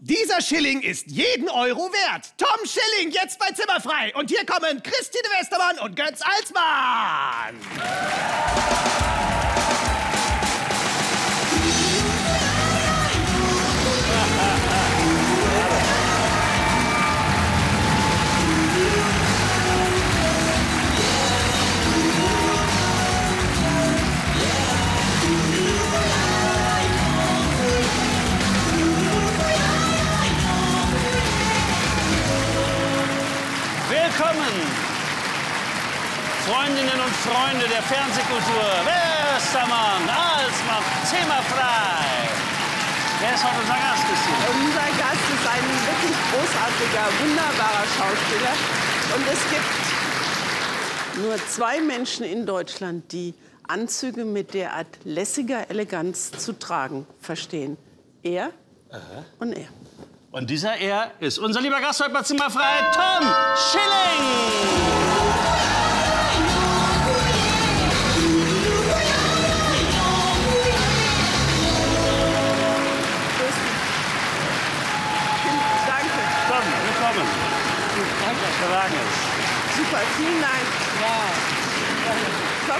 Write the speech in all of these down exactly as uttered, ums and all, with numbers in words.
Dieser Schilling ist jeden Euro wert. Tom Schilling, jetzt bei Zimmerfrei. Und hier kommen Christine Westermann und Götz Alsmann. Willkommen, Freundinnen und Freunde der Fernsehkultur. Westermann, Alsmann, Zimmerfrei. Wer ist heute unser Gast, Christine? Unser Gast ist ein wirklich großartiger, wunderbarer Schauspieler. Und es gibt nur zwei Menschen in Deutschland, die Anzüge mit derart lässiger Eleganz zu tragen verstehen. Er Aha. und er. Und dieser er ist unser lieber Gast heute bei Zimmerfrei, Tom Schilling. Danke. Tom, willkommen. Danke. Der Wagen ist. Super, vielen Dank. Ja. Komm.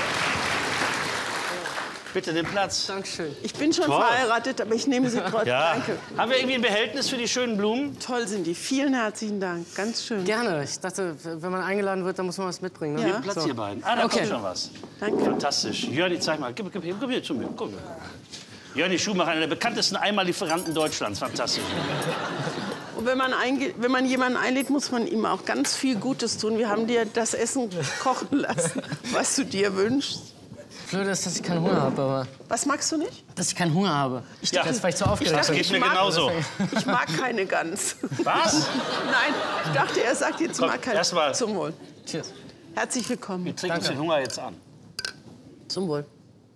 Bitte den Platz. Dankeschön. Ich bin schon Toll. verheiratet, aber ich nehme Sie trotzdem. Ja. Danke. Haben wir irgendwie ein Behältnis für die schönen Blumen? Toll sind die. Vielen herzlichen Dank. Ganz schön. Gerne. Ich dachte, wenn man eingeladen wird, dann muss man was mitbringen. Ne? Ja. Platz, So. ihr beiden. Ah, da Okay. kommt schon was. Danke. Fantastisch. Jörni, zeig mal. Gib, gib, gib, gib hier zu mir. Komm. Jörni Schumacher, einer der bekanntesten Eimerlieferanten Deutschlands. Fantastisch. Und wenn man, wenn man jemanden einlädt, muss man ihm auch ganz viel Gutes tun. Wir haben dir das Essen kochen lassen, was du dir wünschst. Blöd ist, dass ich keinen Hunger habe, aber... Was magst du nicht? Dass ich keinen Hunger habe. Ich Ja. dachte, jetzt, weil ich zu aufgeregt Das bin. geht mir mag- genauso. Ich mag keine Gans. Was? Nein, ich dachte, er sagt jetzt Komm, mag keine. erst mal. Zum Wohl. Cheers. Herzlich willkommen. Wir trinken uns den Hunger jetzt an. Zum Wohl.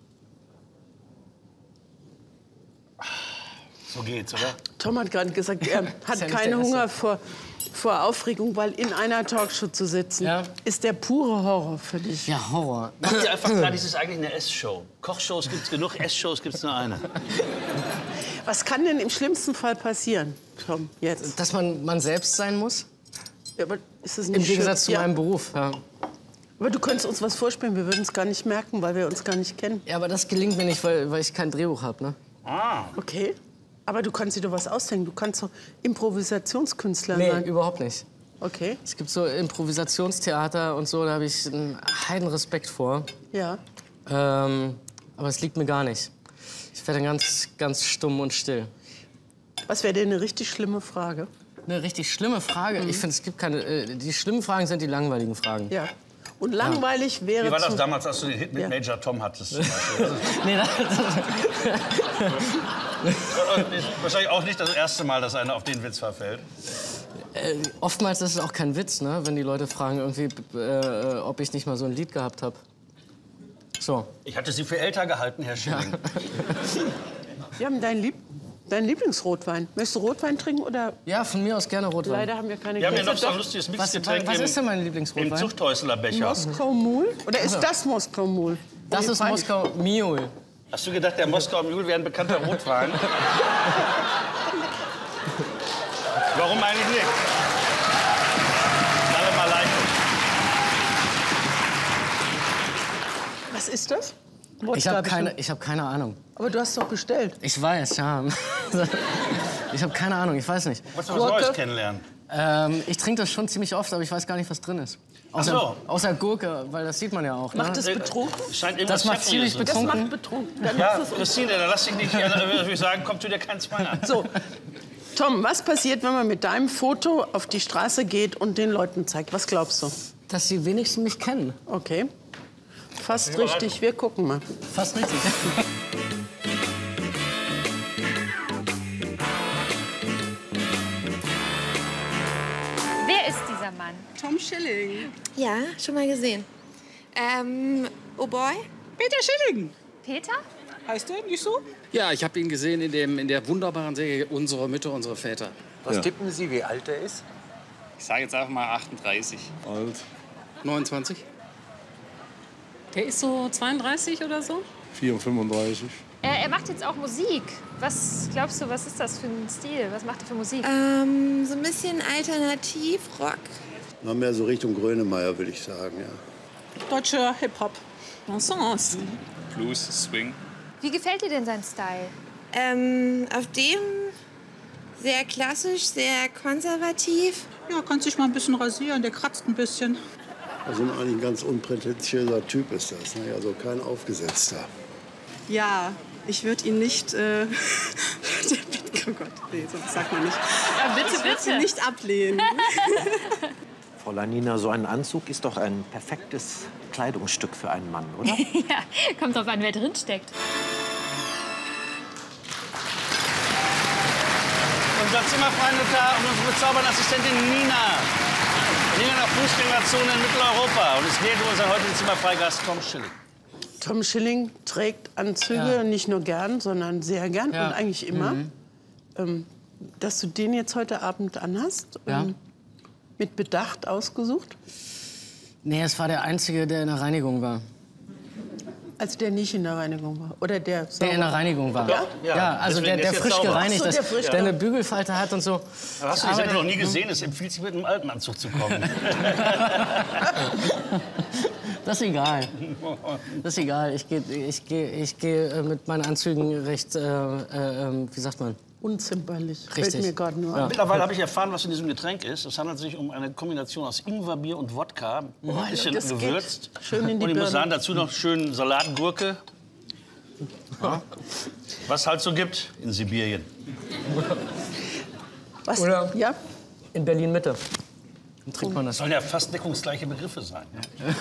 So geht's, oder? Tom hat gerade gesagt, er hat ja nicht keinen der Erste. Hunger vor, vor Aufregung, weil in einer Talkshow zu sitzen, Ja. ist der pure Horror für dich. Ja, Horror. Macht ihr einfach klar, das ist eigentlich eine Essshow. Kochshows gibt's genug, Essshows gibt's nur eine. Was kann denn im schlimmsten Fall passieren, Tom, jetzt? Dass man man selbst sein muss. Ja, aber ist das nicht Im Gegensatz zu schön? meinem Ja. Beruf. Ja. Aber du könntest uns was vorspielen, wir würden es gar nicht merken, weil wir uns gar nicht kennen. ja, aber das gelingt mir nicht, weil, weil ich kein Drehbuch habe. Ne? Ah. Okay. Aber du kannst dir doch was ausdenken. Du kannst doch Improvisationskünstler Nee, sein. überhaupt nicht. Okay, Es gibt so Improvisationstheater und so, da habe ich einen Heidenrespekt vor. ja. Ähm, aber es liegt mir gar nicht. Ich werde ganz, ganz stumm und still. Was wäre denn eine richtig schlimme Frage? Eine richtig schlimme Frage. Ich finde, es gibt keine. Äh, die schlimmen Fragen sind die langweiligen Fragen. Ja. Und langweilig wäre... Wie war das zum- damals, als du den Hit mit Ja. Major Tom hattest? Zum Beispiel? Nee, das, Und wahrscheinlich auch nicht das erste Mal, dass einer auf den Witz verfällt. äh, oftmals ist es auch kein Witz, ne? Wenn die Leute fragen, irgendwie, äh, ob ich nicht mal so ein Lied gehabt habe. So. Ich hatte Sie für älter gehalten, Herr Schilling. Wir haben deinen Lieb dein Lieblingsrotwein. Möchtest du Rotwein trinken oder... Ja, von mir aus gerne Rotwein. Leider haben wir keine Wir haben hier noch Gläser. so ein Doch, lustiges Was, Mixgetränk was im, ist denn mein im Lieblingsrotwein? Zuchthäusler Becher. Moskau Mule? Oder ist das Moskau Mule? Das ist Moskau Mule. Hast du gedacht, der Moskau Mule wäre ein bekannter Rotwein? Warum eigentlich nicht? Alle mal Leitung. Was ist das? Ich Wodka habe bestimmt. keine, ich hab keine Ahnung. Aber du hast doch bestellt. Ich weiß, ja. Ich habe keine Ahnung, ich weiß nicht. Wolltest du was Gurke? Neues kennenlernen? Ähm, ich trinke das schon ziemlich oft, aber ich weiß gar nicht, was drin ist. Außer, so. außer Gurke, weil das sieht man ja auch. Macht Ne? es betrunken? Scheint irgendwas Das macht Pfeffriges ziemlich drin. Das betrunken. macht betrunken. Dann Ja, ist es Christine, dann lass dich nicht, ja, dann würde ich sagen, kommt tu dir keinen Zwang an. so. Tom, was passiert, wenn man mit deinem Foto auf die Straße geht und den Leuten zeigt? Was glaubst du? Dass die wenigsten mich kennen. Okay. Fast richtig. Wir gucken mal. Fast richtig. Wer ist dieser Mann? Tom Schilling. Ja, schon mal gesehen. Ähm, oh boy? Peter Schilling. Peter? Heißt der nicht so? Ja, ich habe ihn gesehen in, dem, in der wunderbaren Serie Unsere Mütter, unsere Väter. Was tippen Sie, wie alt er ist? Ich sage jetzt einfach mal achtunddreißig. Alt. neunundzwanzig? Der ist so zweiunddreißig oder so? vierundfünfunddreißig. Äh, er macht jetzt auch Musik. Was glaubst du, was ist das für ein Stil? Was macht er für Musik? Ähm, so ein bisschen Alternativ-Rock. Noch mehr so Richtung Grönemeyer, würde ich sagen, ja. Deutscher Hip-Hop. Bon sens. Blues, Swing. Wie gefällt dir denn sein Style? Ähm, auf dem sehr klassisch, sehr konservativ. Ja, kannst dich mal ein bisschen rasieren, der kratzt ein bisschen. Also eigentlich ein ganz unprätentiöser Typ ist das, ne? Also kein Aufgesetzter. Ja, ich würde ihn nicht... Äh, oh Gott, nee, das sagt man nicht. Ja, bitte, ich würde bitte. ihn nicht ablehnen. Fräulein Nina, so ein Anzug ist doch ein perfektes Kleidungsstück für einen Mann, oder? Ja, kommt drauf an, wer drin steckt. Unser Zimmerfrei-Notar und unsere bezaubernde Assistentin Nina. Nina nach Fußgängerzone in Mitteleuropa. Und es geht um unseren heutigen Zimmerfreigast Tom Schilling. Tom Schilling trägt Anzüge Ja. nicht nur gern, sondern sehr gern Ja. und eigentlich immer. Mhm. Ähm, dass du den jetzt heute Abend anhast, Ja. ähm, mit Bedacht ausgesucht? Nee, es war der Einzige, der in der Reinigung war. Also der nicht in der Reinigung war? Oder der Der in der Reinigung war. Ja? Ja, also Deswegen der, der ist jetzt frisch sauber. gereinigt Ach so, ist, der frisch der eine Bügelfalte hat und so. Aber hast du die Aber Sendung noch der- nie gesehen? Es empfiehlt sich, mit einem alten Anzug zu kommen. Das ist egal. Das ist egal. Ich gehe ich geh, ich geh äh, mit meinen Anzügen recht, äh, äh, wie sagt man? Unzimperlich. Richtig. Fällt mir gerade nur Ja. an. Mittlerweile habe ich erfahren, was in diesem Getränk ist. Es handelt sich um eine Kombination aus Ingwerbier und Wodka. Ein bisschen das geht gewürzt. schön in die und ich muss Birne. sagen, dazu noch schön Salatgurke. Ja. Was halt so gibt in Sibirien. Was? Oder- Ja? In Berlin-Mitte. Dann trinkt man Das das. sollen ja fast deckungsgleiche Begriffe sein. Ja.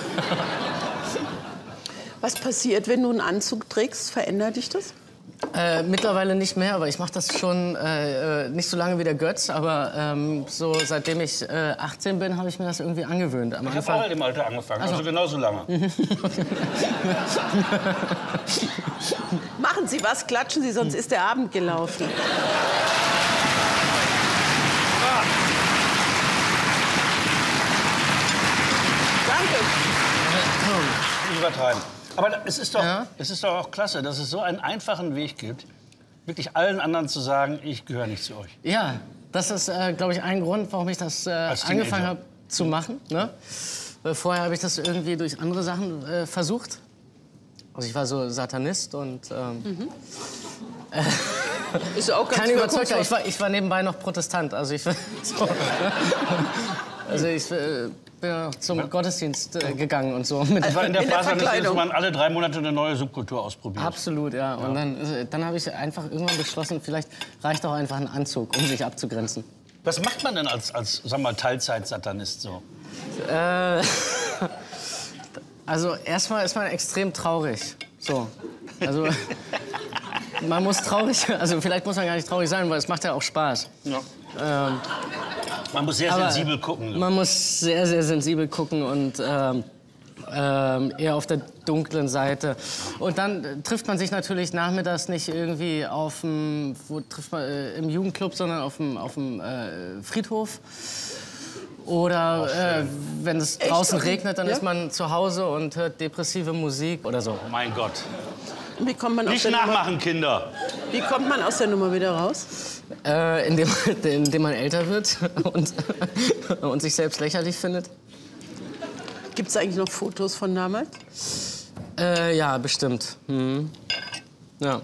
Was passiert, wenn du einen Anzug trägst? Verändert dich das? Äh, mittlerweile nicht mehr, aber ich mache das schon äh, äh, nicht so lange wie der Götz, aber ähm, so seitdem ich äh, achtzehn bin, habe ich mir das irgendwie angewöhnt. Am Ich habe Anfang. auch im Alter angefangen, also genauso lange. Machen Sie was, klatschen Sie, sonst ist der Abend gelaufen. Danke. Nicht übertreiben. Aber es ist, doch, Ja. es ist doch auch klasse, dass es so einen einfachen Weg gibt, wirklich allen anderen zu sagen, ich gehöre nicht zu euch. Ja, das ist, äh, glaube ich, ein Grund, warum ich das äh, Als Teenager. angefangen habe zu machen. Ne? Weil vorher habe ich das irgendwie durch andere Sachen äh, versucht. Also ich war so Satanist und ähm, Ist auch ganz kein Überzeuger. wirkungsvoll. Ich war, ich war nebenbei noch Protestant. Also ich, so, also ich äh, bin auch zum Gottesdienst äh, gegangen und so. Mit Das war in der In der Phase, dass Verkleidung. man alle drei Monate eine neue Subkultur ausprobiert. Absolut, ja. Und dann, äh, dann habe ich einfach irgendwann beschlossen, vielleicht reicht auch einfach ein Anzug, um sich abzugrenzen. Was macht man denn als, als sag mal, Teilzeit-Satanist so? Äh, also erstmal ist man extrem traurig. So. Also man muss traurig, also vielleicht muss man gar nicht traurig sein, weil es macht ja auch Spaß. Ja. Ähm, Man muss sehr aber sensibel gucken. Man muss sehr, sehr sensibel gucken und ähm, ähm, eher auf der dunklen Seite. Und dann äh, trifft man sich natürlich nachmittags nicht irgendwie auf dem, wo trifft man, äh, im Jugendclub, sondern auf dem, auf dem äh, Friedhof. Oder äh, wenn es draußen regnet, dann Ja? ist man zu Hause und hört depressive Musik oder so. Oh mein Gott. Wie kommt man aus Nicht der Nummer, nachmachen, Kinder. wie kommt man aus der Nummer wieder raus? Äh, indem, indem man älter wird und, und sich selbst lächerlich findet. Gibt es eigentlich noch Fotos von damals? Äh, ja, bestimmt. Mhm. Ja.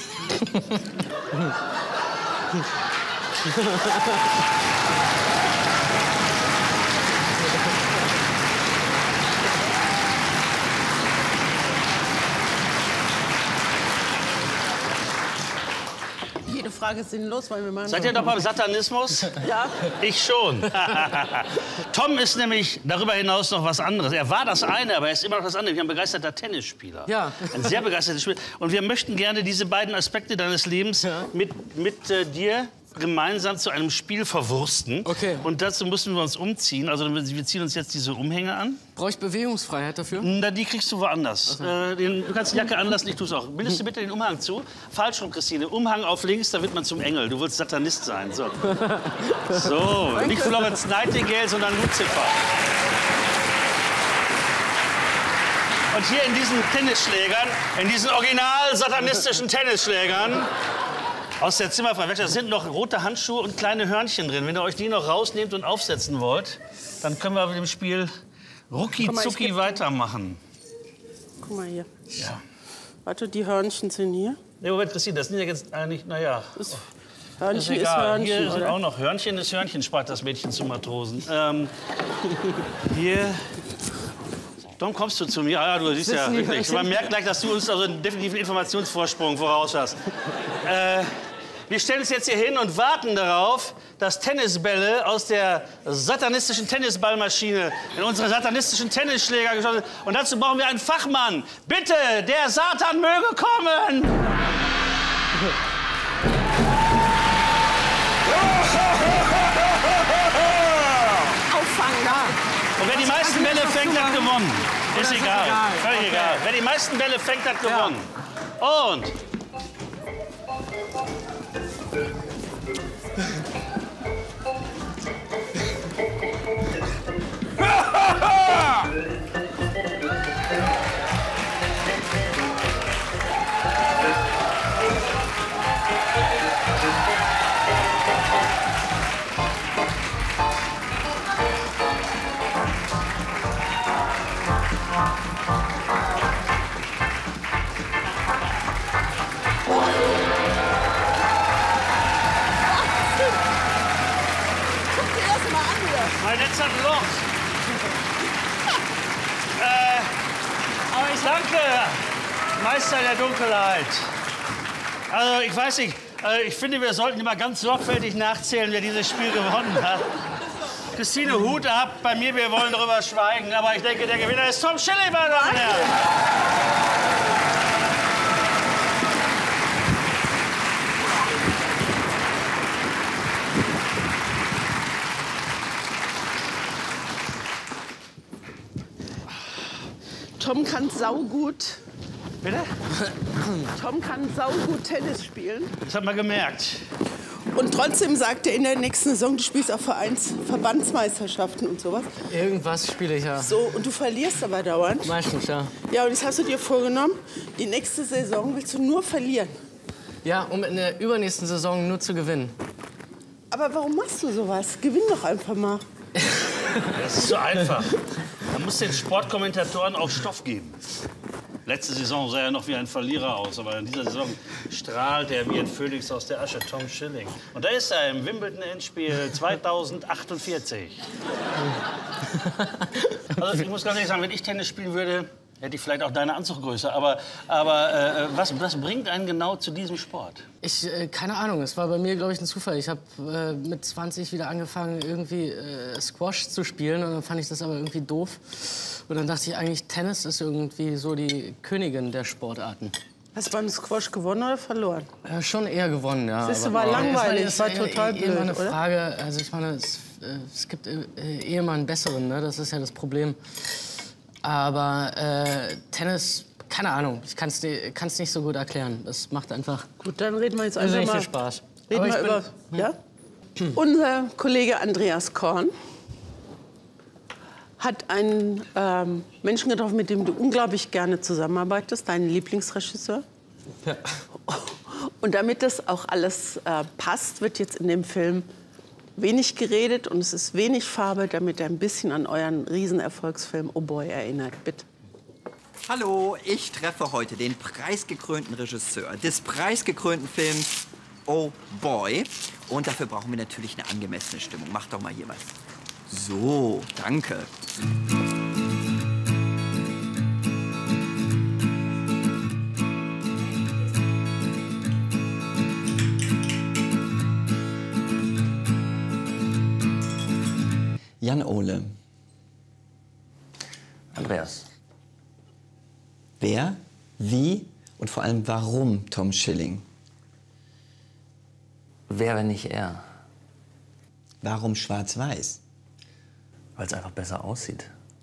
Jede Frage ist sinnlos, weil wir machen... Seid ihr doch beim Satanismus? Ja. Ich schon. Tom ist nämlich darüber hinaus noch was anderes. Er war das eine, aber er ist immer noch das andere. Wir haben ein begeisterter Tennisspieler. Ja. Ein sehr begeisterter Spieler. Und wir möchten gerne diese beiden Aspekte deines Lebens Ja. mit, mit äh, dir gemeinsam zu einem Spiel verwursten. Okay. Und dazu müssen wir uns umziehen. Also wir ziehen uns jetzt diese Umhänge an. Brauche ich Bewegungsfreiheit dafür? Na, die kriegst du woanders. Äh, den, du kannst die Jacke anlassen, ich tu's auch. Bildest du bitte den Umhang zu? Falsch rum, Christine. Umhang auf links, da wird man zum Engel. Du willst Satanist sein. So, so. Nicht Florence Nightingale, sondern Lucifer. Und hier in diesen Tennisschlägern, in diesen original satanistischen Tennisschlägern aus der Zimmerfrei-Werkstatt sind noch rote Handschuhe und kleine Hörnchen drin. Wenn ihr euch die noch rausnehmt und aufsetzen wollt, dann können wir mit dem Spiel rucki-zucki weitermachen. Guck mal hier. Ja. Warte, die Hörnchen sind hier. Nee, Moment, Christine, das sind ja jetzt eigentlich, naja. Hörnchen ist, ist Hörnchen, hier sind oder? auch noch Hörnchen ist Hörnchen, spart das Mädchen zu Matrosen. Ähm, hier. Tom, kommst du zu mir? Ah, ja, du siehst ja wirklich. Man merkt gleich, dass du uns also einen definitiven Informationsvorsprung voraus hast. Äh, wir stellen uns jetzt hier hin und warten darauf, dass Tennisbälle aus der satanistischen Tennisballmaschine in unsere satanistischen Tennisschläger geschossen werden. Und dazu brauchen wir einen Fachmann. Bitte, der Satan möge kommen! Auffangen da! Und wer die meisten Bälle fängt, hat gewonnen. Ist egal. Völlig egal. Wer die meisten Bälle fängt, hat gewonnen. Und. Mein Netz hat ein Loch. äh, aber ich danke, Meister der Dunkelheit. Also, ich weiß nicht, also ich finde, wir sollten immer ganz sorgfältig nachzählen, wer dieses Spiel gewonnen hat. Christine, Hut ab. Bei mir, wir wollen darüber schweigen. Aber ich denke, der Gewinner ist Tom Schilling, meine Damen und Herren. Tom kann saugut. Bitte? Tom kann saugut Tennis spielen. Das hat man gemerkt. Und trotzdem sagt er in der nächsten Saison, du spielst auch Vereins Verbandsmeisterschaften und sowas. Irgendwas spiele ich ja. So, und du verlierst aber dauernd. Meistens, ja. Ja, und das hast du dir vorgenommen. Die nächste Saison willst du nur verlieren. Ja, um in der übernächsten Saison nur zu gewinnen. Aber warum machst du sowas? Gewinn doch einfach mal. Das ist so einfach. Man muss den Sportkommentatoren auch Stoff geben. Letzte Saison sah er noch wie ein Verlierer aus, aber in dieser Saison strahlt er wie ein Phönix aus der Asche, Tom Schilling. Und da ist er im Wimbledon-Endspiel zweitausendachtundvierzig. Also ich muss ganz ehrlich sagen, wenn ich Tennis spielen würde, hätte ich vielleicht auch deine Anzuggröße. Aber, aber äh, was, was bringt einen genau zu diesem Sport? Ich, äh, keine Ahnung, es war bei mir, glaube ich, ein Zufall. Ich habe äh, mit zwanzig wieder angefangen, irgendwie äh, Squash zu spielen. Und dann fand ich das aber irgendwie doof. Und dann dachte ich eigentlich, Tennis ist irgendwie so die Königin der Sportarten. Hast du beim Squash gewonnen oder verloren? Äh, schon eher gewonnen, ja. Das war langweilig, es war total blöd, immer eine oder? Frage, also ich meine, es, äh, es gibt äh, eh immer einen besseren, ne? Das ist ja das Problem. Aber äh, Tennis, keine Ahnung, ich kann es nicht so gut erklären. Das macht einfach Gut, dann reden wir jetzt also einfach nicht mal. viel Spaß. Reden Aber wir ich über, bin, ja? Unser Kollege Andreas Korn hat einen ähm, Menschen getroffen, mit dem du unglaublich gerne zusammenarbeitest, deinen Lieblingsregisseur. Ja. Und damit das auch alles äh, passt, wird jetzt in dem Film wenig geredet und es ist wenig Farbe, damit er ein bisschen an euren Riesenerfolgsfilm Oh Boy erinnert. Bitte. Hallo, ich treffe heute den preisgekrönten Regisseur des preisgekrönten Films Oh Boy. Und dafür brauchen wir natürlich eine angemessene Stimmung. Mach doch mal hier was. So, danke. Jan Ole. Andreas. Wer, wie und vor allem warum Tom Schilling? Wer, wenn nicht er? Warum schwarz-weiß? Weil es einfach besser aussieht.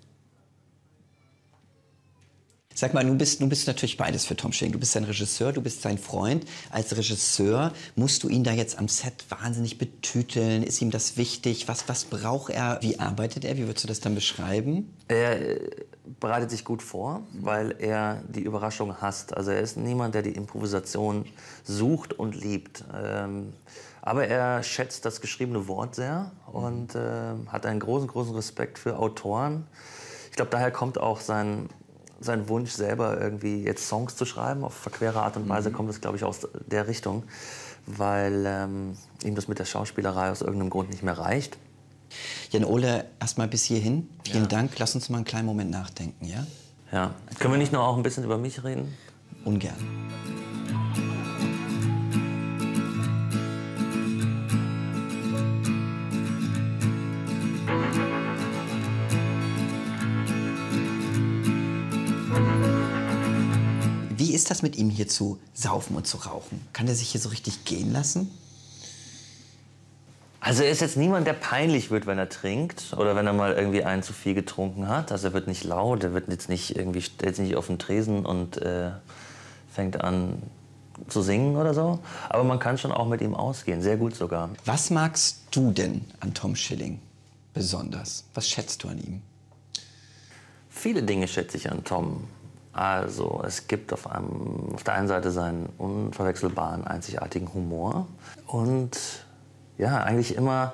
Sag mal, du bist, du bist natürlich beides für Tom Schilling. Du bist sein Regisseur, du bist sein Freund. Als Regisseur musst du ihn da jetzt am Set wahnsinnig betüteln. Ist ihm das wichtig? Was, was braucht er? Wie arbeitet er? Wie würdest du das dann beschreiben? Er bereitet sich gut vor, weil er die Überraschung hasst. Also er ist niemand, der die Improvisation sucht und liebt. Ähm, aber er schätzt das geschriebene Wort sehr und äh, hat einen großen, großen Respekt für Autoren. Ich glaube, daher kommt auch sein, sein Wunsch, selber irgendwie jetzt Songs zu schreiben. Auf verquere Art und Weise mhm. kommt es, glaube ich, aus der Richtung, weil ähm, ihm das mit der Schauspielerei aus irgendeinem Grund nicht mehr reicht. Jan-Ole, erst mal bis hierhin. Vielen Ja. Dank. Lass uns mal einen kleinen Moment nachdenken, ja? Ja. Können wir nicht nur auch ein bisschen über mich reden? Ungern. Wie ist das mit ihm hier zu saufen und zu rauchen? Kann er sich hier so richtig gehen lassen? Also er ist jetzt niemand, der peinlich wird, wenn er trinkt oder wenn er mal irgendwie einen zu viel getrunken hat. Also er wird nicht laut, er wird jetzt nicht irgendwie stellt sich nicht auf den Tresen und äh, fängt an zu singen oder so. Aber man kann schon auch mit ihm ausgehen, sehr gut sogar. Was magst du denn an Tom Schilling besonders? Was schätzt du an ihm? Viele Dinge schätze ich an Tom. Also es gibt auf, einem, auf der einen Seite seinen unverwechselbaren, einzigartigen Humor und ja, eigentlich immer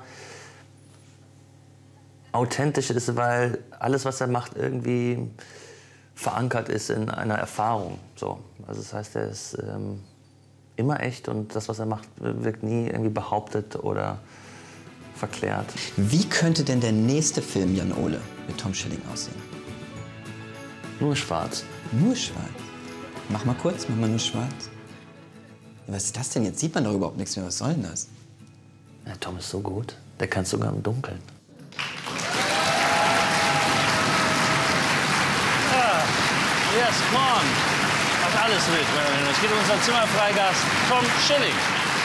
authentisch ist, weil alles, was er macht, irgendwie verankert ist in einer Erfahrung. So. Also das heißt, er ist ähm, immer echt und das, was er macht, wirkt nie irgendwie behauptet oder verklärt. Wie könnte denn der nächste Film Jan-Ole mit Tom Schilling aussehen? Nur schwarz. Nur schwarz? Mach mal kurz, mach mal nur schwarz. Ja, was ist das denn? Jetzt sieht man doch überhaupt nichts mehr. Was soll denn das? Ja, Tom ist so gut. Der kann sogar im Dunkeln. Ja, yes, Korn. Macht alles mit. Es geht um unseren Zimmerfreigast Tom Schilling.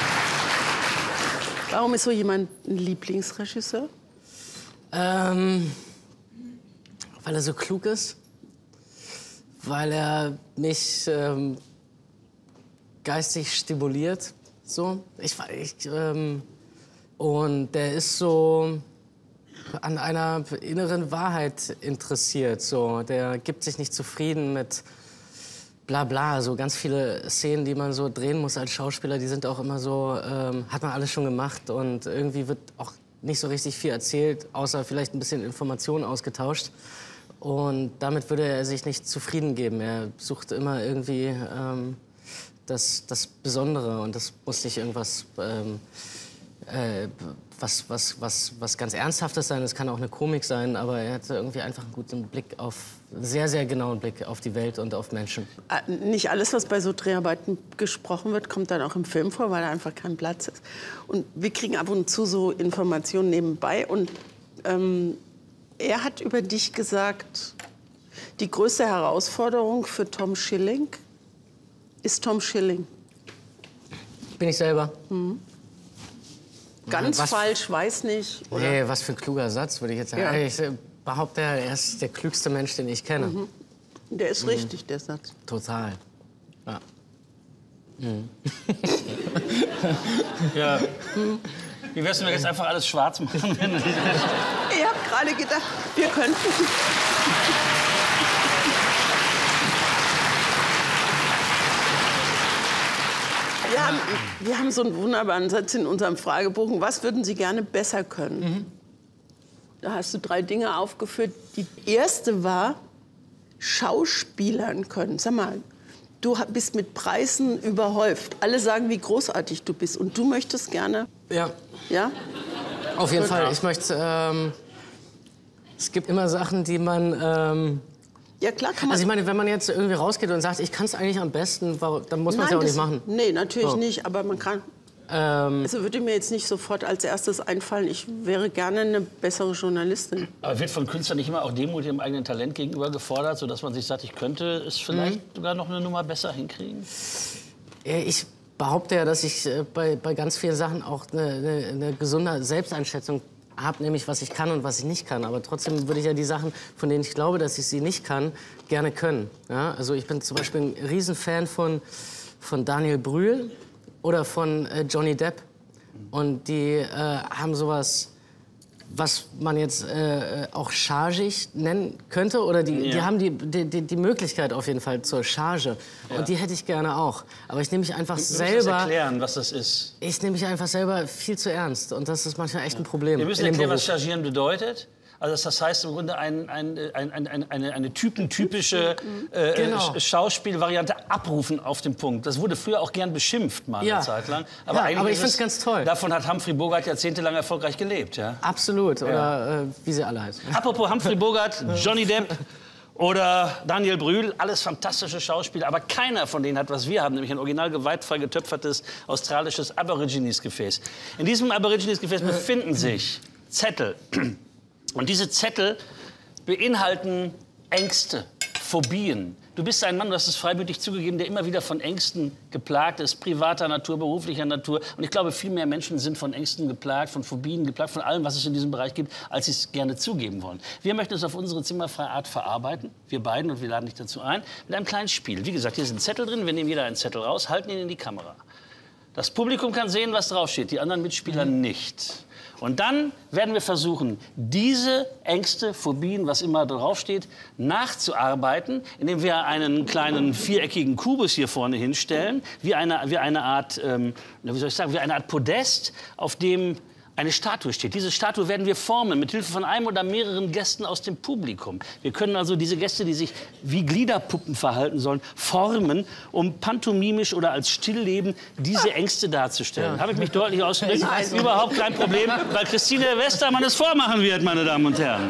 Warum ist so jemand ein Lieblingsregisseur? Ähm, weil er so klug ist. Weil er mich ähm, geistig stimuliert. So. Ich, ich, ähm, und der ist so an einer inneren Wahrheit interessiert. So. Der gibt sich nicht zufrieden mit bla bla. So ganz viele Szenen, die man so drehen muss als Schauspieler, die sind auch immer so, ähm, hat man alles schon gemacht. Und irgendwie wird auch nicht so richtig viel erzählt, außer vielleicht ein bisschen Informationen ausgetauscht. Und damit würde er sich nicht zufrieden geben. Er sucht immer irgendwie ähm, das, das Besondere. Und das muss nicht irgendwas ähm, äh, was, was, was, was ganz Ernsthaftes sein. Es kann auch eine Komik sein. Aber er hat irgendwie einfach einen guten Blick auf, sehr, sehr genauen Blick auf die Welt und auf Menschen. Nicht alles, was bei so Dreharbeiten gesprochen wird, kommt dann auch im Film vor, weil da einfach kein Platz ist. Und wir kriegen ab und zu so Informationen nebenbei. Und ähm, er hat über dich gesagt, die größte Herausforderung für Tom Schilling ist Tom Schilling. Bin ich selber. Mhm. Ganz was, falsch, weiß nicht. Oder? Nee, was für ein kluger Satz, würde ich jetzt sagen. Ja. Ich behaupte, er ist der klügste Mensch, den ich kenne. Mhm. Der ist Mhm. richtig, der Satz. Total. Ja. Mhm. Ja. Wie wär's, wenn wir jetzt einfach alles schwarz machen? Ich habe gerade gedacht, wir könnten... Wir haben, wir haben so einen wunderbaren Satz in unserem Fragebogen. Was würden Sie gerne besser können? Mhm. Da hast du drei Dinge aufgeführt. Die erste war, Schauspielern können. Sag mal, du bist mit Preisen überhäuft. Alle sagen, wie großartig du bist. Und du möchtest gerne... Ja. Ja? Auf jeden Gut. Fall. Ich möchte... Ähm, es gibt immer Sachen, die man... Ähm, ja, klar kann man... Also ich meine, wenn man jetzt irgendwie rausgeht und sagt, ich kann es eigentlich am besten, dann muss man es ja auch das, nicht machen. Nee, natürlich so. nicht. Aber man kann... Ähm, Also würde mir jetzt nicht sofort als erstes einfallen, ich wäre gerne eine bessere Journalistin. Aber wird von Künstlern nicht immer auch Demut ihrem eigenen Talent gegenüber gefordert, sodass man sich sagt, ich könnte es vielleicht Mhm. sogar noch eine Nummer besser hinkriegen? Ich behaupte ja, dass ich äh, bei, bei ganz vielen Sachen auch eine, eine, eine gesunde Selbsteinschätzung habe, nämlich was ich kann und was ich nicht kann. Aber trotzdem würde ich ja die Sachen, von denen ich glaube, dass ich sie nicht kann, gerne können. Ja? Also ich bin zum Beispiel ein Riesenfan von, von Daniel Brühl oder von äh, Johnny Depp. Und die äh, haben sowas was man jetzt äh, auch chargig nennen könnte. Oder die, Ja. die haben die, die, die Möglichkeit auf jeden Fall zur Charge. Ja. Und die hätte ich gerne auch. Aber ich nehme mich einfach Du musst selber... das erklären, was das ist. Ich nehme mich einfach selber viel zu ernst. Und das ist manchmal echt ein Problem. Wir müssen in dem erklären, was Beruf. Chargieren bedeutet. Also das heißt im Grunde ein, ein, ein, ein, ein, eine, eine typentypische äh, Genau. Sch- Schauspielvariante abrufen auf den Punkt. Das wurde früher auch gern beschimpft, mal Ja. eine Zeit lang. Ja, eigentlich aber ich ist find's es- ganz toll. Davon hat Humphrey Bogart jahrzehntelang erfolgreich gelebt. Ja? Absolut. Oder äh, wie sie alle heißen. Apropos Humphrey Bogart, Johnny Depp oder Daniel Brühl, alles fantastische Schauspieler, aber keiner von denen hat, was wir haben, nämlich ein original gewaltfrei getöpfertes australisches Aborigines-Gefäß. In diesem Aborigines-Gefäß befinden sich Zettel. Und diese Zettel beinhalten Ängste, Phobien. Du bist ein Mann, du hast es freimütig zugegeben, der immer wieder von Ängsten geplagt ist, privater Natur, beruflicher Natur. Und ich glaube, viel mehr Menschen sind von Ängsten geplagt, von Phobien geplagt, von allem, was es in diesem Bereich gibt, als sie es gerne zugeben wollen. Wir möchten es auf unsere zimmerfreie Art verarbeiten, wir beiden, und wir laden dich dazu ein, mit einem kleinen Spiel. Wie gesagt, hier sind Zettel drin, wir nehmen jeder einen Zettel raus, halten ihn in die Kamera. Das Publikum kann sehen, was draufsteht, die anderen Mitspieler nicht. Und dann werden wir versuchen, diese Ängste, Phobien, was immer draufsteht, nachzuarbeiten, indem wir einen kleinen viereckigen Kubus hier vorne hinstellen, wie eine, wie eine Art, ähm, wie soll ich sagen, wie eine Art Podest, auf dem eine Statue steht. Diese Statue werden wir formen mit Hilfe von einem oder mehreren Gästen aus dem Publikum. Wir können also diese Gäste, die sich wie Gliederpuppen verhalten sollen, formen, um pantomimisch oder als Stillleben diese Ängste darzustellen. Ja. Habe ich mich deutlich ausgedrückt? Also. Überhaupt kein Problem, weil Christine Westermann es vormachen wird, meine Damen und Herren.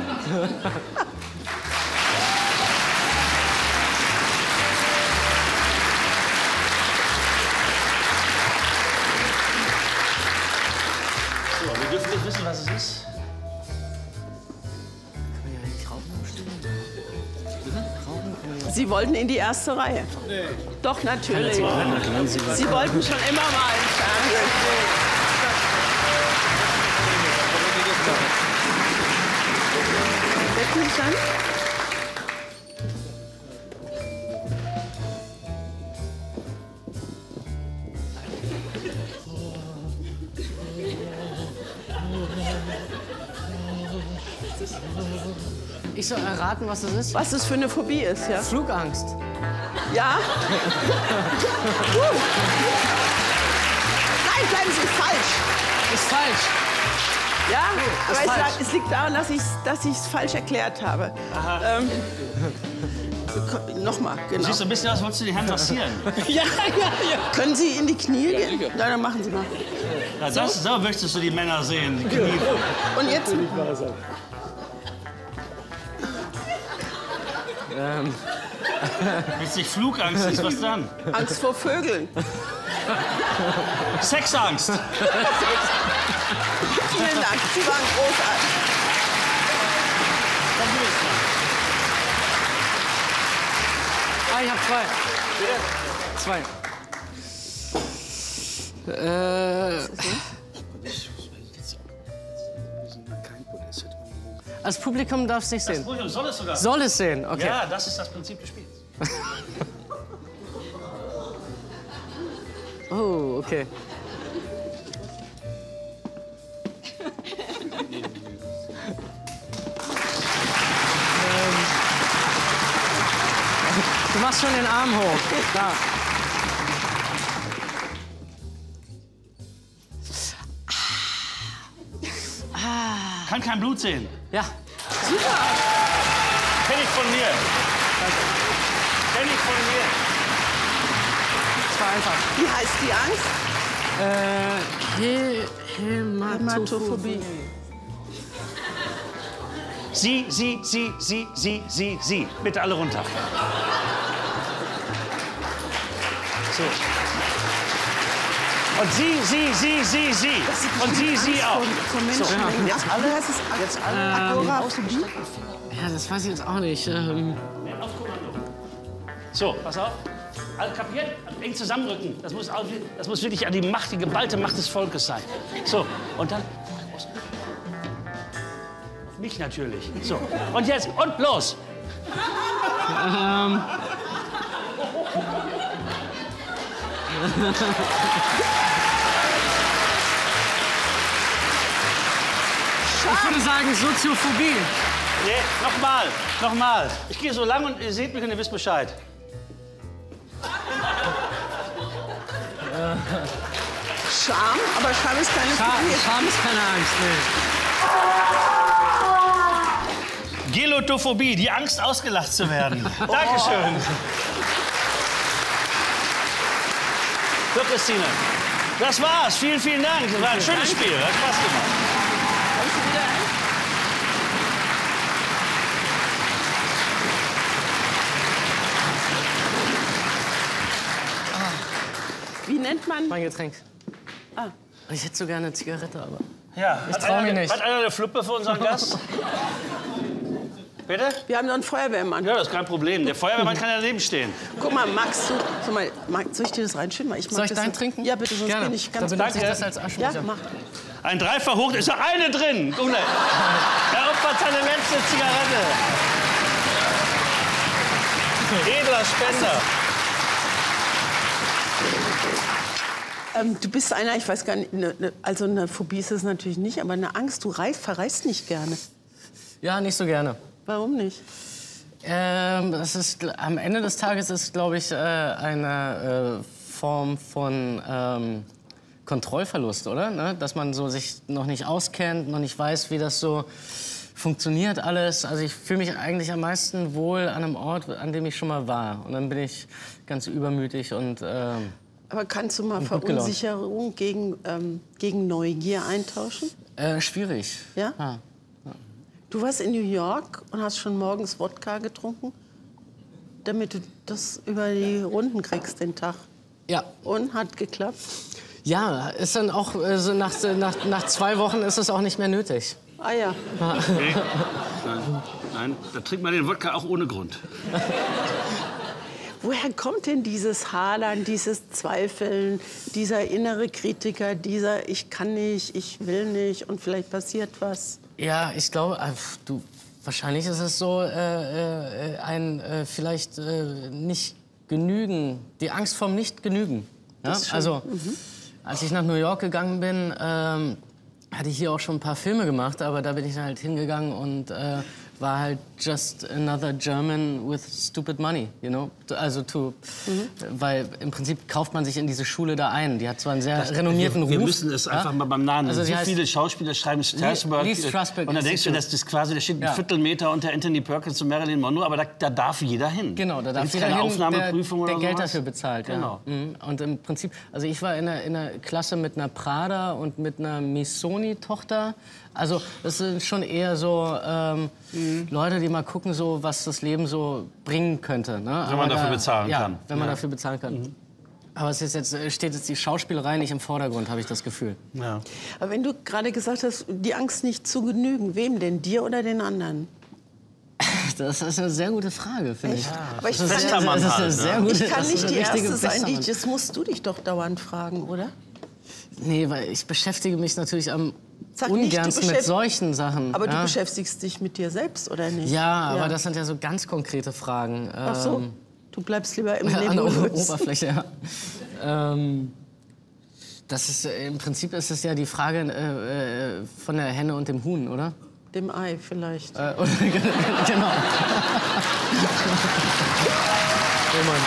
So, wir dürfen nicht wissen, was es ist. Sie wollten in die erste Reihe. Nee. Doch, natürlich. Sie Sie wollten schon immer mal im Fernsehen. Wetten Sie dann? Ich soll erraten, was das ist? Was das für eine Phobie ist, ja? Flugangst. Ja? Gut. Nein, bleiben Sie falsch. Ist falsch. Ja, ist aber es, falsch. lag- es liegt daran, dass ich es dass ich's falsch erklärt habe. Ähm, Nochmal, Du genau. siehst so ein bisschen aus, wolltest du die Hand massieren. Ja, ja, ja. Können Sie in die Knie gehen? Ja, dann machen Sie mal. Ja, das, so möchtest du die Männer sehen. Die Knie. Und jetzt? Ähm. Wenn es nicht Flugangst ist, was dann? Angst vor Vögeln. Sexangst. Vielen Dank, Sie waren großartig. Ah, ich hab zwei. Zwei. Äh. Das Publikum darf es nicht Das sehen. Publikum soll es sogar. Soll es sehen, okay. Ja, das ist das Prinzip des Spiels. Oh, okay. Du machst schon den Arm hoch. Da. Kann kein Blut sehen. Ja. Super. Kenn ich von mir. Kenn ich von mir. Das war einfach. Wie heißt die Angst? Äh, He Hämatophobie. Sie, sie, sie, sie, sie, sie, sie. Bitte alle runter. So. Und sie, sie, sie, sie, sie. Und sie, sie auch. Von Menschen. So. Jetzt alle? Das ist jetzt alle. Agoraphobie? Ja, das weiß ich jetzt auch nicht. Ähm, So, pass auf. Alle kapiert? Eng zusammenrücken. Das muss, auch- das muss wirklich die Macht, die geballte Macht des Volkes sein. So, und dann... Auf mich natürlich. So, und jetzt, und los. ähm. Ich würde sagen Soziophobie. Nee, nochmal, nochmal. Ich gehe so lang und ihr seht mich und ihr wisst Bescheid. Scham, aber Scham ist keine Scham, Phobie. Scham ist keine Angst, nee. Gelotophobie, die Angst, ausgelacht zu werden. Dankeschön. So, Christine. Das war's. Vielen, vielen Dank. Das war ein schönes Spiel. Hat Spaß gemacht. Kommst du wieder ein? Wie nennt man? Mein Getränk. Ah. Ich hätte so gerne eine Zigarette, aber Ja, ich hat traue mir einer- nicht. Hat einer eine Fluppe für unseren Gast? Bitte? Wir haben noch einen Feuerwehrmann. Ja, das ist kein Problem. Der Feuerwehrmann kann daneben stehen. Guck mal, magst du... Sag mal, mag, soll ich dir das reinschütten? Weil ich mag Soll ich das deinen so- trinken? Ja, bitte, sonst Gerne. bin ich ganz... Dann benutze ich Danke. das als Ja, Aschenbecher. mach. Ein Dreifach hoch, ist noch eine drin. Guck mal. Er opfert seine letzte Zigarette. Edler Spender. Ähm, du bist einer, ich weiß gar nicht, ne, ne, also eine Phobie ist es natürlich nicht, aber eine Angst, du reist, verreist nicht gerne. Ja, nicht so gerne. Warum nicht? Ähm, das ist, am Ende des Tages ist, glaube ich, äh, eine äh, Form von ähm, Kontrollverlust, oder? Ne? Dass man so sich noch nicht auskennt, noch nicht weiß, wie das so funktioniert alles. Also ich fühle mich eigentlich am meisten wohl an einem Ort, an dem ich schon mal war. Und dann bin ich ganz übermütig und ähm, Aber kannst du mal Und gut gelaunt. Verunsicherung gegen, ähm, gegen Neugier eintauschen? äh, schwierig. Ja? Ah. Du warst in New York und hast schon morgens Wodka getrunken, damit du das über die Runden kriegst den Tag. Ja. Und hat geklappt? Ja, ist dann auch äh, so nach, nach, nach zwei Wochen ist es auch nicht mehr nötig. Ah ja. Nee. Nein, nein, da trinkt man den Wodka auch ohne Grund. Woher kommt denn dieses Hadern, dieses Zweifeln, dieser innere Kritiker, dieser ich kann nicht, ich will nicht und vielleicht passiert was? Ja, ich glaube, äh, du, wahrscheinlich ist es so äh, äh, ein äh, vielleicht äh, nicht genügen, die Angst vorm Nicht-Genügen. Ja? Das ist schon- Also, Mhm. als ich nach New York gegangen bin, ähm, hatte ich hier auch schon ein paar Filme gemacht, aber da bin ich halt hingegangen und äh, war halt just another German with stupid money, you know? Also to, weil im Prinzip kauft man sich in diese Schule da ein. Die hat zwar einen sehr Das- renommierten wir, wir Ruf. müssen es ja? einfach mal beim Namen nennen. Also sie so heißt viele Schauspieler schreiben Strasberg. Lee Strasberg Und dann denkst du, Institute. das ist quasi, da steht ein Ja. Viertelmeter unter Anthony Perkins und Marilyn Monroe, aber da, da darf jeder hin. Genau, da darf gibt's jeder keine hin, Aufnahmeprüfung der, der oder Geld sowas. dafür bezahlt. Ja. Genau. Mhm. Und im Prinzip, also ich war in einer, in einer Klasse mit einer Prada und mit einer Missoni-Tochter. Also das sind schon eher so ähm, Leute, die mal gucken, so, was das Leben so bringen könnte. Ne? Wenn man Aber dafür da, bezahlen ja, kann. wenn man Ja. dafür bezahlen kann. Aber es ist jetzt, steht jetzt die Schauspielerei nicht im Vordergrund, habe ich das Gefühl. Ja. Aber wenn du gerade gesagt hast, die Angst nicht zu genügen, wem denn, dir oder den anderen? Das ist eine sehr gute Frage, finde ich. Aber ich, Das ist Fester sehr- Mann das ist eine halt, sehr ne? gute, ich kann das ist nicht eine die richtige Erste sein, die, Festermann. das musst du dich doch dauernd fragen, oder? Nee, weil ich beschäftige mich natürlich am Sag nicht, du ungernsten mit beschäft- solchen Sachen. Aber du ja. beschäftigst dich mit dir selbst, oder nicht? Ja, aber das sind ja so ganz konkrete Fragen. Ach so, Ähm, du bleibst lieber im an der O- Nebulös. Oberfläche, ja. Ähm, das ist, äh, im Prinzip ist es ja die Frage äh, äh, von der Henne und dem Huhn, oder? Dem Ei vielleicht. Äh, oder genau. Oh Mann.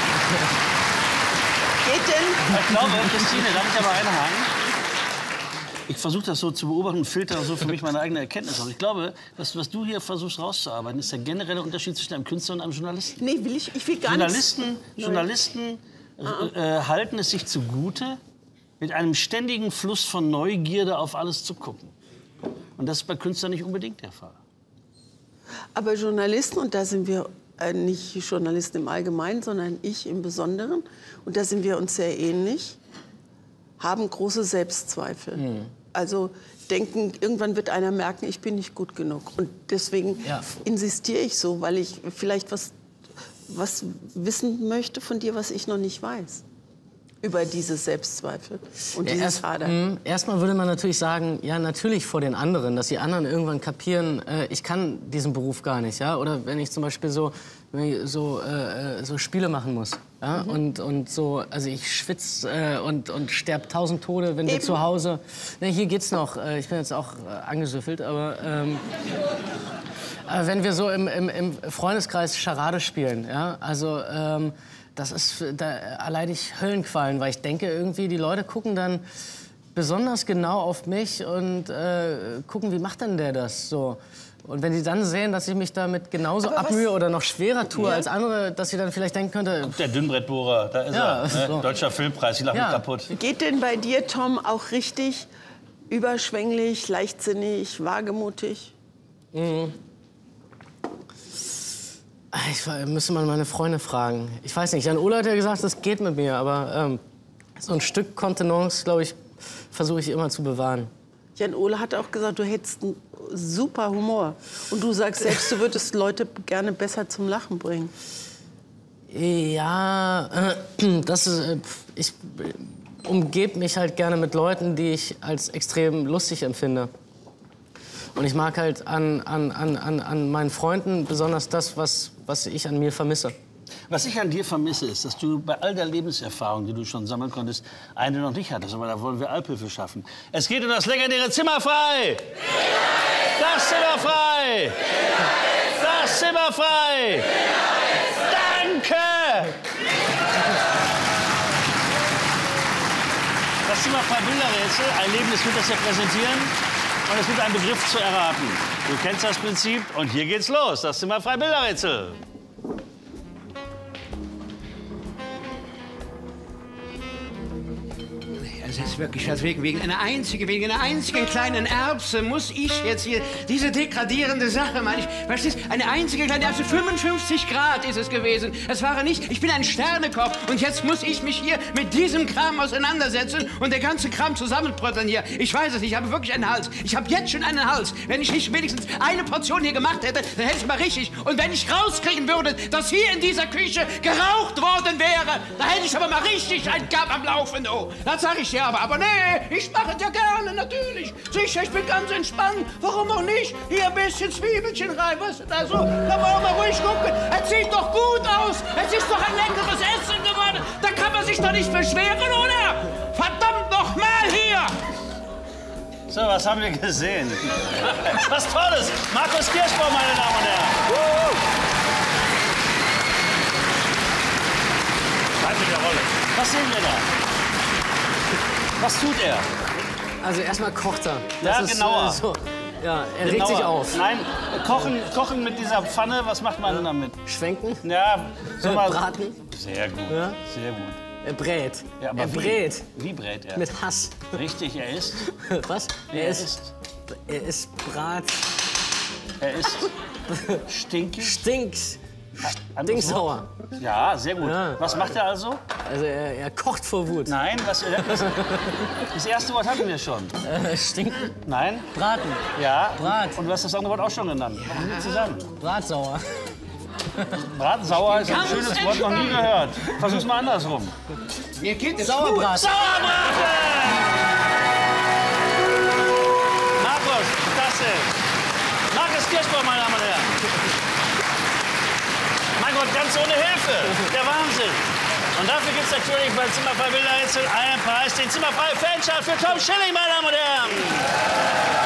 Geht denn? Ich glaube, Christine, darf ich aber einhaken? Ich versuche das so zu beobachten und filter so für mich meine eigene Erkenntnis aus. Ich glaube, was, was du hier versuchst rauszuarbeiten, ist der generelle Unterschied zwischen einem Künstler und einem Journalisten. Nee, will ich, ich will gar Journalisten, nichts. Journalisten äh, äh, halten es sich zugute, mit einem ständigen Fluss von Neugierde auf alles zu gucken. Und das ist bei Künstlern nicht unbedingt der Fall. Aber Journalisten, und da sind wir äh, nicht Journalisten im Allgemeinen, sondern ich im Besonderen, und da sind wir uns sehr ähnlich, haben große Selbstzweifel. Also denken, irgendwann wird einer merken, ich bin nicht gut genug. Und deswegen Ja. insistiere ich so, weil ich vielleicht was, was wissen möchte von dir, was ich noch nicht weiß. Über diese Selbstzweifel und Ja, dieses erst, Hadern. mh, erstmal würde man natürlich sagen, ja, natürlich vor den anderen, dass die anderen irgendwann kapieren, äh, ich kann diesen Beruf gar nicht, ja? Oder wenn ich zum Beispiel so, wenn ich so, äh, so Spiele machen muss, Ja, Mhm. und, und so, also ich schwitze äh, und, und sterbe tausend Tode, wenn wir Eben. zu Hause... Ne, hier geht's noch. Äh, ich bin jetzt auch äh, angesüffelt, aber... Ähm, aber wenn wir so im, im, im Freundeskreis Charade spielen, ja, also ähm, das ist da allein ich Höllenqualen, weil ich denke irgendwie, die Leute gucken dann besonders genau auf mich und äh, gucken, wie macht denn der das so? Und wenn sie dann sehen, dass ich mich damit genauso Aber was- abmühe oder noch schwerer tue Ja. als andere, dass sie dann vielleicht denken könnte... Der Dünnbrettbohrer, da ist Ja, er. Ne? so. Deutscher Filmpreis, ich lach Ja. mich kaputt. Geht denn bei dir, Tom, auch richtig überschwänglich, leichtsinnig, wagemutig? Mhm. Ich äh, müsste mal meine Freunde fragen. Ich weiß nicht, Jan Ola hat ja gesagt, das geht mit mir, aber ähm, so ein Stück Kontenance, glaube ich, versuche ich immer zu bewahren. Jan Ole hat auch gesagt, du hättest einen super Humor. Und du sagst selbst, du würdest Leute gerne besser zum Lachen bringen. Ja, äh, das ist, äh, ich äh, umgebe mich halt gerne mit Leuten, die ich als extrem lustig empfinde. Und ich mag halt an, an, an, an, an meinen Freunden besonders das, was, was ich an mir vermisse. Was ich an dir vermisse, ist, dass du bei all der Lebenserfahrung, die du schon sammeln konntest, eine noch nicht hattest. Aber da wollen wir Alphilfe schaffen. Es geht um das legendäre Zimmer frei! Das Zimmer frei! Das Zimmer frei! Danke! Das Zimmer frei Bilderrätsel, ein Lebendes wird das ja präsentieren. Und es gibt einen Begriff zu erraten. Du kennst das Prinzip und hier geht's los. Das Zimmer frei Bilderrätsel. Es ist wirklich, also wegen, wegen einer einzigen, wegen einer einzigen kleinen Erbse muss ich jetzt hier diese degradierende Sache, meine ich, verstehst? Eine einzige kleine Erbse, fünfundfünfzig Grad ist es gewesen. Es war nicht, ich bin ein Sternekoch und jetzt muss ich mich hier mit diesem Kram auseinandersetzen und der ganze Kram zusammenbrötteln hier. Ich weiß es nicht, ich habe wirklich einen Hals. Ich habe jetzt schon einen Hals. Wenn ich nicht wenigstens eine Portion hier gemacht hätte, dann hätte ich mal richtig. Und wenn ich rauskriegen würde, dass hier in dieser Küche geraucht worden wäre, dann hätte ich aber mal richtig einen Gab am Laufen, oh. Das sag ich dir aber. Aber nee, ich mache es ja gerne, natürlich. Sicher, ich bin ganz entspannt. Warum auch nicht? Hier ein bisschen Zwiebelchen rein, was ist da so? Da wollen wir ruhig gucken. Es sieht doch gut aus. Es ist doch ein leckeres Essen geworden. Da kann man sich doch nicht beschweren, oder? Verdammt noch mal hier! So, was haben wir gesehen? Was Tolles! Markus Kirschbaum, meine Damen und Herren. Bleib mit der Rolle. Was sehen wir da? Was tut er? Also erstmal kocht er. Ja, ist, genauer. äh, so. Ja, er regt sich auf. Nein, kochen, kochen mit dieser Pfanne, was macht man damit? Schwenken? Ja, so mal. Braten? Sehr gut, Ja? sehr gut. Er brät. Ja, aber er wie? brät. Wie brät er? Mit Hass. Richtig, er isst. Was? Er Er isst. ist. Er ist Brat. Er ist stinkig. Stinks. Anderes Stinksauer. Wort? Ja, sehr gut. Ja. Was macht er also? Also er, er kocht vor Wut. Nein, was, das, das erste Wort hatten wir schon. Äh, stinken? Nein. Braten. Ja. Brat. Und du hast das andere Wort auch schon genannt. Ja. Zusammen. Bratsauer. Bratsauer ist ein Ganz schönes Wort, noch nie entspannt. gehört. Versuch's mal andersrum. Mir geht es Sauerbraten. Sauerbraten! Markus, klasse. Markus Kirschbaum, meine Damen und Herren. Mein Gott, ganz ohne Hilfe. Der Wahnsinn. Und dafür gibt es natürlich bei Zimmerfrei Bilderrätsel einen Preis, den Zimmerfrei Fanschal für Tom Schilling, meine Damen und Herren.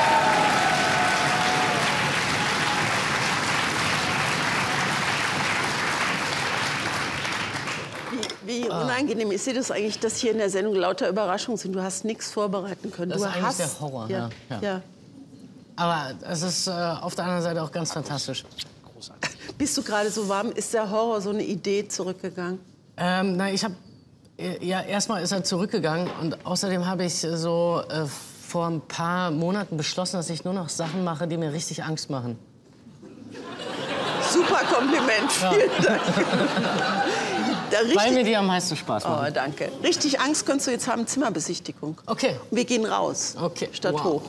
Wie unangenehm ist dir das eigentlich, dass hier in der Sendung lauter Überraschungen sind? Du hast nichts vorbereiten können. Das du ist eigentlich hast, der Horror, Ja, ja, ja. ja. Aber es ist äh, auf der anderen Seite auch ganz fantastisch. Bist du gerade so warm? Ist der Horror so eine Idee zurückgegangen? Ähm, na, ich habe ja erstmal ist er zurückgegangen und außerdem habe ich so äh, vor ein paar Monaten beschlossen, dass ich nur noch Sachen mache, die mir richtig Angst machen. Super Kompliment, Ja. vielen Dank. Da richtig, Weil mir die am meisten Spaß machen. Oh, danke. Richtig Angst könntest du jetzt haben, Zimmerbesichtigung. Okay. Wir gehen raus, Okay. statt Wow. hoch.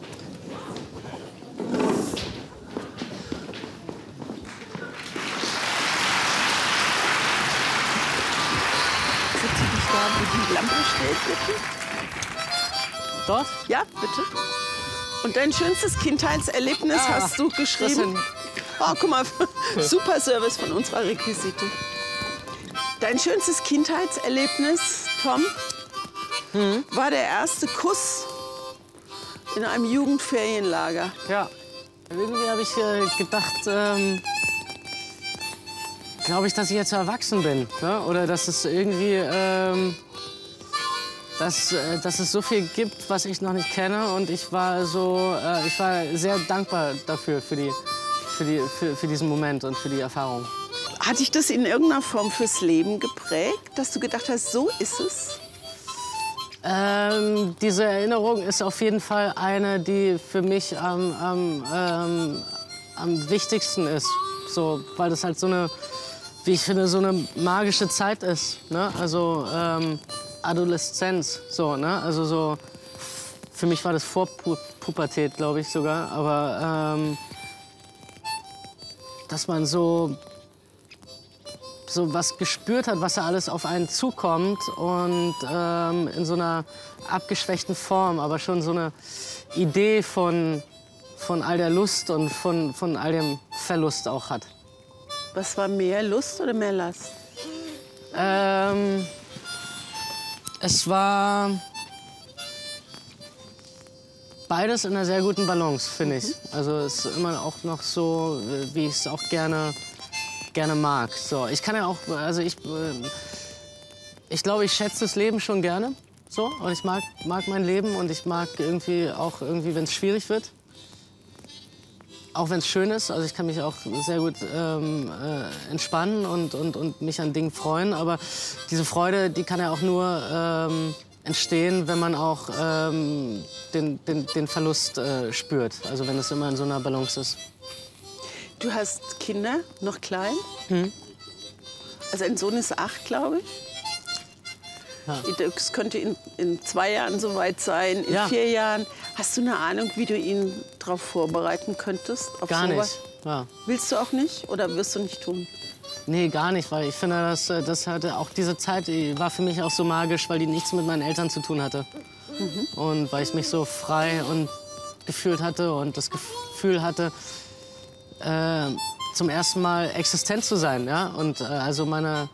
Sitzt du dich da, wo die Lampe steht, bitte? Dort? Ja, bitte. Und dein schönstes Kindheitserlebnis Ah, hast du das geschrieben? sind- Oh, guck mal, super Service von unserer Requisite. Dein schönstes Kindheitserlebnis, Tom, hm? war der erste Kuss in einem Jugendferienlager. Ja, irgendwie habe ich äh, gedacht, ähm, glaube ich, dass ich jetzt erwachsen bin. Ne? Oder dass es irgendwie, ähm, dass, äh, dass es so viel gibt, was ich noch nicht kenne. Und ich war so, äh, ich war sehr dankbar dafür, für, die, für, die, für, für diesen Moment und für die Erfahrung. Hat dich das in irgendeiner Form fürs Leben geprägt, dass du gedacht hast, so ist es? Ähm, diese Erinnerung ist auf jeden Fall eine, die für mich am, am, ähm, am wichtigsten ist. So, weil das halt so eine, wie ich finde, so eine magische Zeit ist. Ne? Also ähm, Adoleszenz, so, ne? Also so, für mich war das vor Pu Pubertät, glaube ich sogar. Aber ähm, dass man so so was gespürt hat, was da alles auf einen zukommt und ähm, in so einer abgeschwächten Form, aber schon so eine Idee von, von all der Lust und von, von all dem Verlust auch hat. Was war mehr Lust oder mehr Last? Ähm, es war beides in einer sehr guten Balance, finde ich. Also es ist immer auch noch so, wie ich es auch gerne gerne mag. So, ich kann ja auch, also ich, ich glaube, ich schätze das Leben schon gerne. So, und ich mag, mag mein Leben und ich mag irgendwie auch irgendwie, wenn es schwierig wird. Auch wenn es schön ist. Also ich kann mich auch sehr gut ähm, äh, entspannen und, und, und mich an Dingen freuen. Aber diese Freude, die kann ja auch nur ähm, entstehen, wenn man auch ähm, den, den, den Verlust äh, spürt. Also wenn es immer in so einer Balance ist. Du hast Kinder, noch klein. Hm. Also ein Sohn ist acht, glaube ich. Ja. Das könnte in, in zwei Jahren soweit sein, in ja. vier Jahren. Hast du eine Ahnung, wie du ihn darauf vorbereiten könntest? Auf gar sowas? nicht. Ja. Willst du auch nicht oder wirst du nicht tun? Nee, gar nicht, weil ich finde, dass, das hatte auch diese Zeit die war für mich auch so magisch, weil die nichts mit meinen Eltern zu tun hatte. Mhm. Und weil ich mich so frei und gefühlt hatte und das Gefühl hatte, Äh, zum ersten Mal existent zu sein, ja, und äh, also meine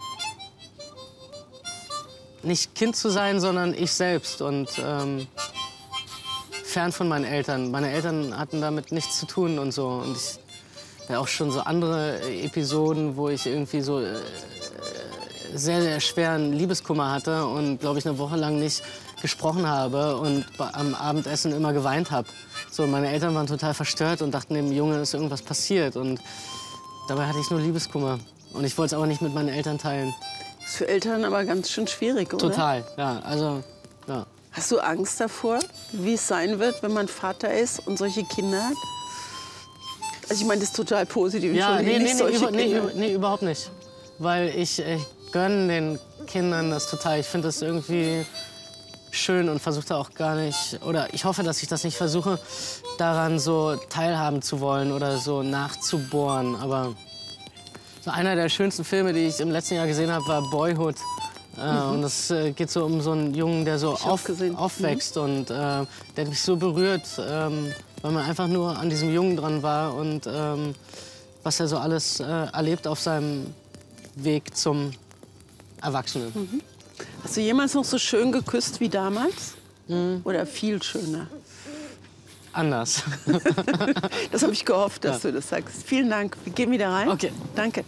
nicht Kind zu sein, sondern ich selbst und ähm, fern von meinen Eltern. Meine Eltern hatten damit nichts zu tun und so und ich ja, auch schon so andere Episoden, wo ich irgendwie so äh, sehr sehr schweren Liebeskummer hatte und glaube ich eine Woche lang nicht gesprochen habe und am Abendessen immer geweint habe. So, meine Eltern waren total verstört und dachten, dem Junge ist irgendwas passiert. Und dabei hatte ich nur Liebeskummer. Und ich wollte es aber nicht mit meinen Eltern teilen. Das ist für Eltern aber ganz schön schwierig, oder? Total, ja. Also, ja. Hast du Angst davor, wie es sein wird, wenn man Vater ist und solche Kinder hat? Also ich meine, das ist total positiv. Ja, nee, nee, nicht nee, über, nee, über, nee, überhaupt nicht. Weil ich, ich gönne den Kindern das total. Ich finde das irgendwie schön und versuche da auch gar nicht, oder ich hoffe, dass ich das nicht versuche, daran so teilhaben zu wollen oder so nachzubohren. Aber so einer der schönsten Filme, die ich im letzten Jahr gesehen habe, war Boyhood. Äh, mhm. Und das äh, geht so um so einen Jungen, der so auf, aufwächst. Mhm. Und äh, der hat mich so berührt, ähm, weil man einfach nur an diesem Jungen dran war und ähm, was er so alles äh, erlebt auf seinem Weg zum Erwachsenen. Mhm. Hast du jemals noch so schön geküsst wie damals? Mhm. Oder viel schöner? Anders. Das habe ich gehofft, dass ja. du das sagst. Vielen Dank. Wir gehen wieder rein. Okay. Danke.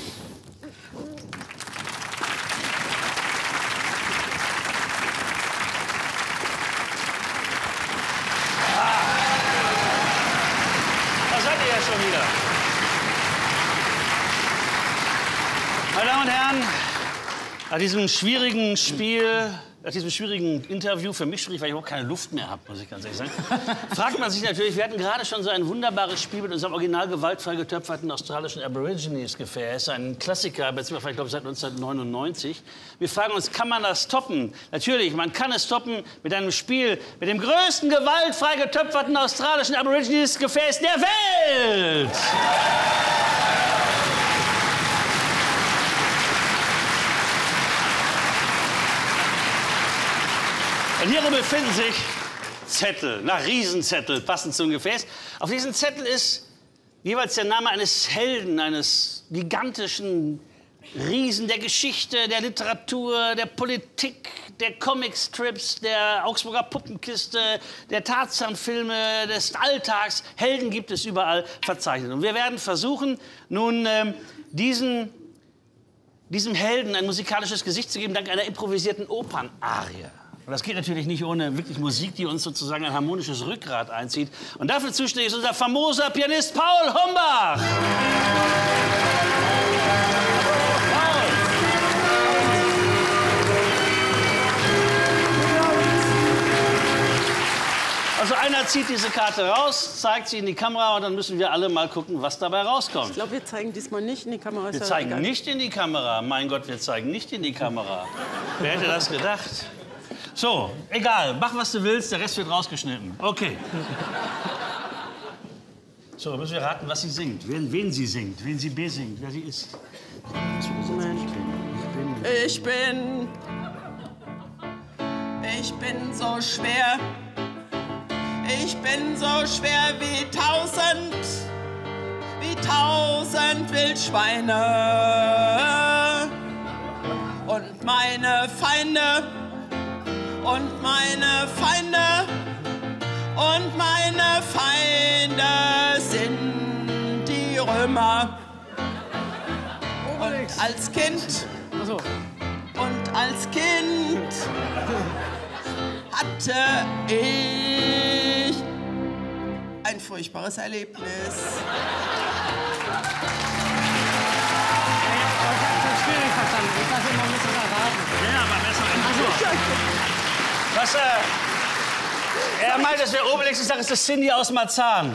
Da seid ihr ja schon wieder. Meine Damen und Herren, nach diesem schwierigen Spiel, nach diesem schwierigen Interview, für mich schwierig, weil ich überhaupt keine Luft mehr habe, muss ich ganz ehrlich sagen, fragt man sich natürlich, wir hatten gerade schon so ein wunderbares Spiel mit unserem original gewaltfrei getöpferten australischen Aborigines-Gefäß, ein Klassiker, beziehungsweise ich glaube seit neunzehnhundertneunundneunzig. Wir fragen uns, kann man das toppen? Natürlich, man kann es toppen mit einem Spiel mit dem größten gewaltfrei getöpferten australischen Aborigines-Gefäß der Welt! Und hierin befinden sich Zettel, na Riesenzettel, passend zum Gefäß. Auf diesen Zettel ist jeweils der Name eines Helden, eines gigantischen Riesen der Geschichte, der Literatur, der Politik, der Comicstrips, der Augsburger Puppenkiste, der Tarzan-Filme, des Alltags. Helden gibt es überall verzeichnet. Und wir werden versuchen, nun ähm, diesen, diesem Helden ein musikalisches Gesicht zu geben, dank einer improvisierten Opernarie. Und das geht natürlich nicht ohne wirklich Musik, die uns sozusagen ein harmonisches Rückgrat einzieht. Und dafür zuständig ist unser famoser Pianist Paul Hombach. Also einer zieht diese Karte raus, zeigt sie in die Kamera und dann müssen wir alle mal gucken, was dabei rauskommt. Ich glaube, wir zeigen diesmal nicht in die Kamera. Wir zeigen nicht in die Kamera. Mein Gott, wir zeigen nicht in die Kamera. Wer hätte das gedacht? So, egal, mach was du willst, der Rest wird rausgeschnitten. Okay. So, müssen wir raten, was sie singt, wen, wen sie singt, wen sie besingt, wer sie ist. Ich bin, ich bin so schwer. Ich bin so schwer wie tausend, wie tausend Wildschweine. Und meine Feinde, und meine Feinde, und meine Feinde sind die Römer. Und als Kind, und als Kind hatte ich ein furchtbares Erlebnis. Schwierig verstanden. Ich lasse immer ein bisschen erraten. Ja, aber besser. Was, äh, er meint, das wäre Obelix. Ich sage, es ist Cindy aus Marzahn.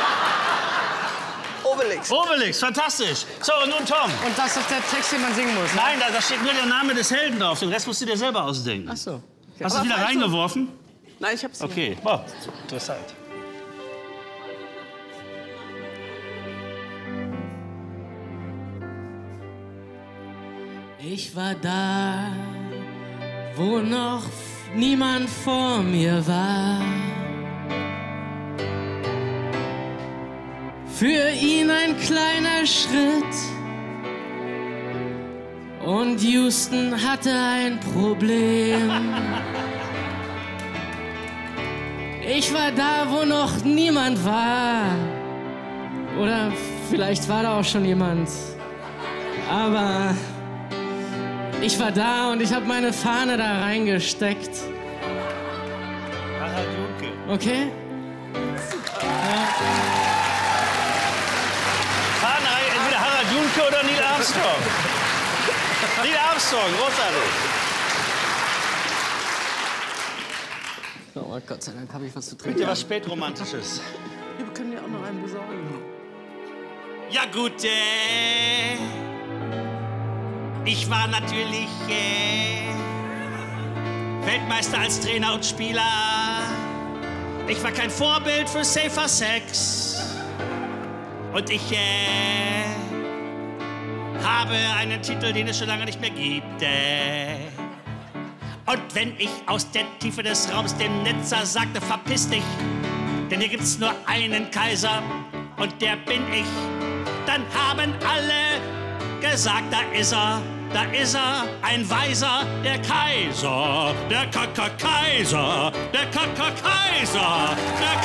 Obelix. Obelix, fantastisch. So, und nun Tom. Und das ist der Text, den man singen muss? Ne? Nein, da, da steht nur der Name des Helden drauf. Den Rest musst du dir selber ausdenken. Ach so. Okay. Hast du es wieder reingeworfen? Nein, ich hab's nicht. Okay, oh, interessant. Ich war da, wo noch niemand vor mir war. Für ihn ein kleiner Schritt. Und Houston hatte ein Problem. Ich war da, wo noch niemand war. Oder vielleicht war da auch schon jemand. Aber ich war da und ich habe meine Fahne da reingesteckt. Harald Junke. Okay? Ja. Fahne rein, entweder Harald Junke oder Neil Armstrong. Neil Armstrong, großartig. Oh Gott sei Dank habe ich was zu trinken. Bitte was Spätromantisches. Wir können dir auch noch einen besorgen. Ja gut, äh, ich war natürlich äh, Weltmeister als Trainer und Spieler. Ich war kein Vorbild für Safer Sex. Und ich äh, habe einen Titel, den es schon lange nicht mehr gibt. Äh. Und wenn ich aus der Tiefe des Raums dem Netzer sagte, verpiss dich, denn hier gibt's nur einen Kaiser und der bin ich, dann haben alle gesagt, da ist er, da ist er, ein Weiser, der Kaiser, der Kaiser, der Kaiser, der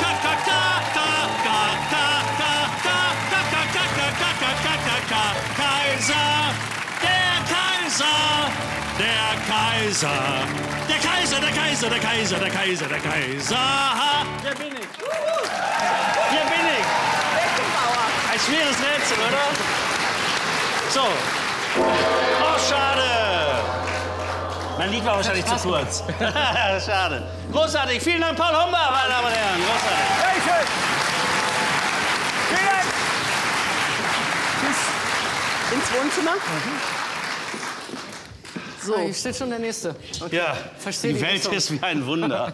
Kaiser, der Kaiser, der Kaiser, der Kaiser, der Kaiser, der Kaiser, der Kaiser, der Kaiser. Hier bin ich. Hier bin ich. Ein schweres Rätsel, oder? So. Oh, schade. Mein Lied war wahrscheinlich zu kurz. Schade. Großartig. Vielen Dank, Paul Hombach, meine Damen und Herren. Großartig. Dankeschön. Vielen Dank. Ins Wohnzimmer. So, hier steht schon der Nächste. Okay. Ja, Verstehe die Welt ist wie ein Wunder.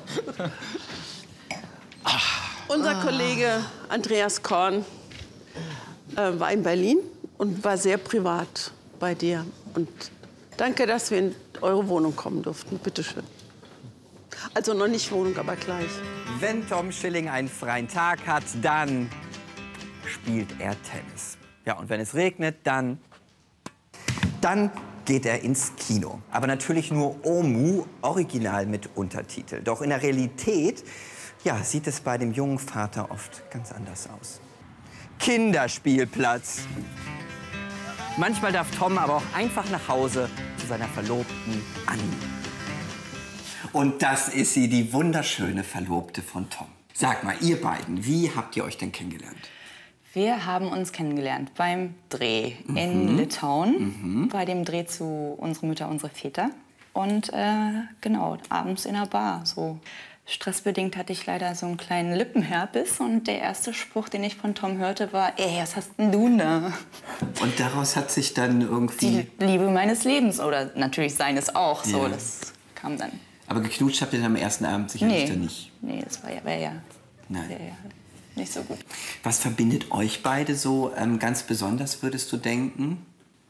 Unser Ah. Kollege Andreas Korn äh, war in Berlin und war sehr privat bei dir. Und danke, dass wir in eure Wohnung kommen durften. Bitte schön. Also noch nicht Wohnung, aber gleich. Wenn Tom Schilling einen freien Tag hat, dann spielt er Tennis. Ja, und wenn es regnet, dann dann geht er ins Kino. Aber natürlich nur Omu, original mit Untertitel. Doch in der Realität, ja, sieht es bei dem jungen Vater oft ganz anders aus. Kinderspielplatz. Manchmal darf Tom aber auch einfach nach Hause zu seiner Verlobten Annie. Und das ist sie, die wunderschöne Verlobte von Tom. Sag mal, ihr beiden, wie habt ihr euch denn kennengelernt? Wir haben uns kennengelernt beim Dreh mhm. in Litauen, mhm. bei dem Dreh zu Unsere Mütter, unsere Väter. Und äh, genau, abends in einer Bar. So stressbedingt hatte ich leider so einen kleinen Lippenherpes. Und der erste Spruch, den ich von Tom hörte, war, ey, was hast denn du da? Und daraus hat sich dann irgendwie... Die Liebe meines Lebens, oder natürlich seines auch, so, ja. das kam dann. Aber geknutscht habt ihr dann am ersten Abend sicherlich nee. dann nicht? Nee, das war ja, war ja, Nein. Wär ja nicht so gut. Was verbindet euch beide so ähm, ganz besonders, würdest du denken?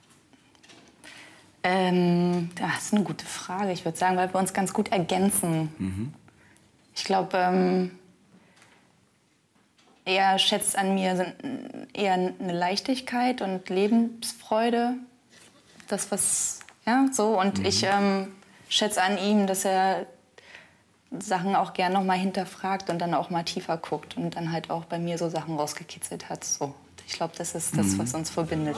Ähm, das ist eine gute Frage. Ich würde sagen, weil wir uns ganz gut ergänzen. Mhm. Ich glaube, ähm, er schätzt an mir eher eine Leichtigkeit und Lebensfreude. Das, was, ja, so. Und mhm. ich ähm, schätze an ihm, dass er Sachen auch gern noch mal hinterfragt und dann auch mal tiefer guckt und dann halt auch bei mir so Sachen rausgekitzelt hat. So. Ich glaube, das ist das, was uns verbindet.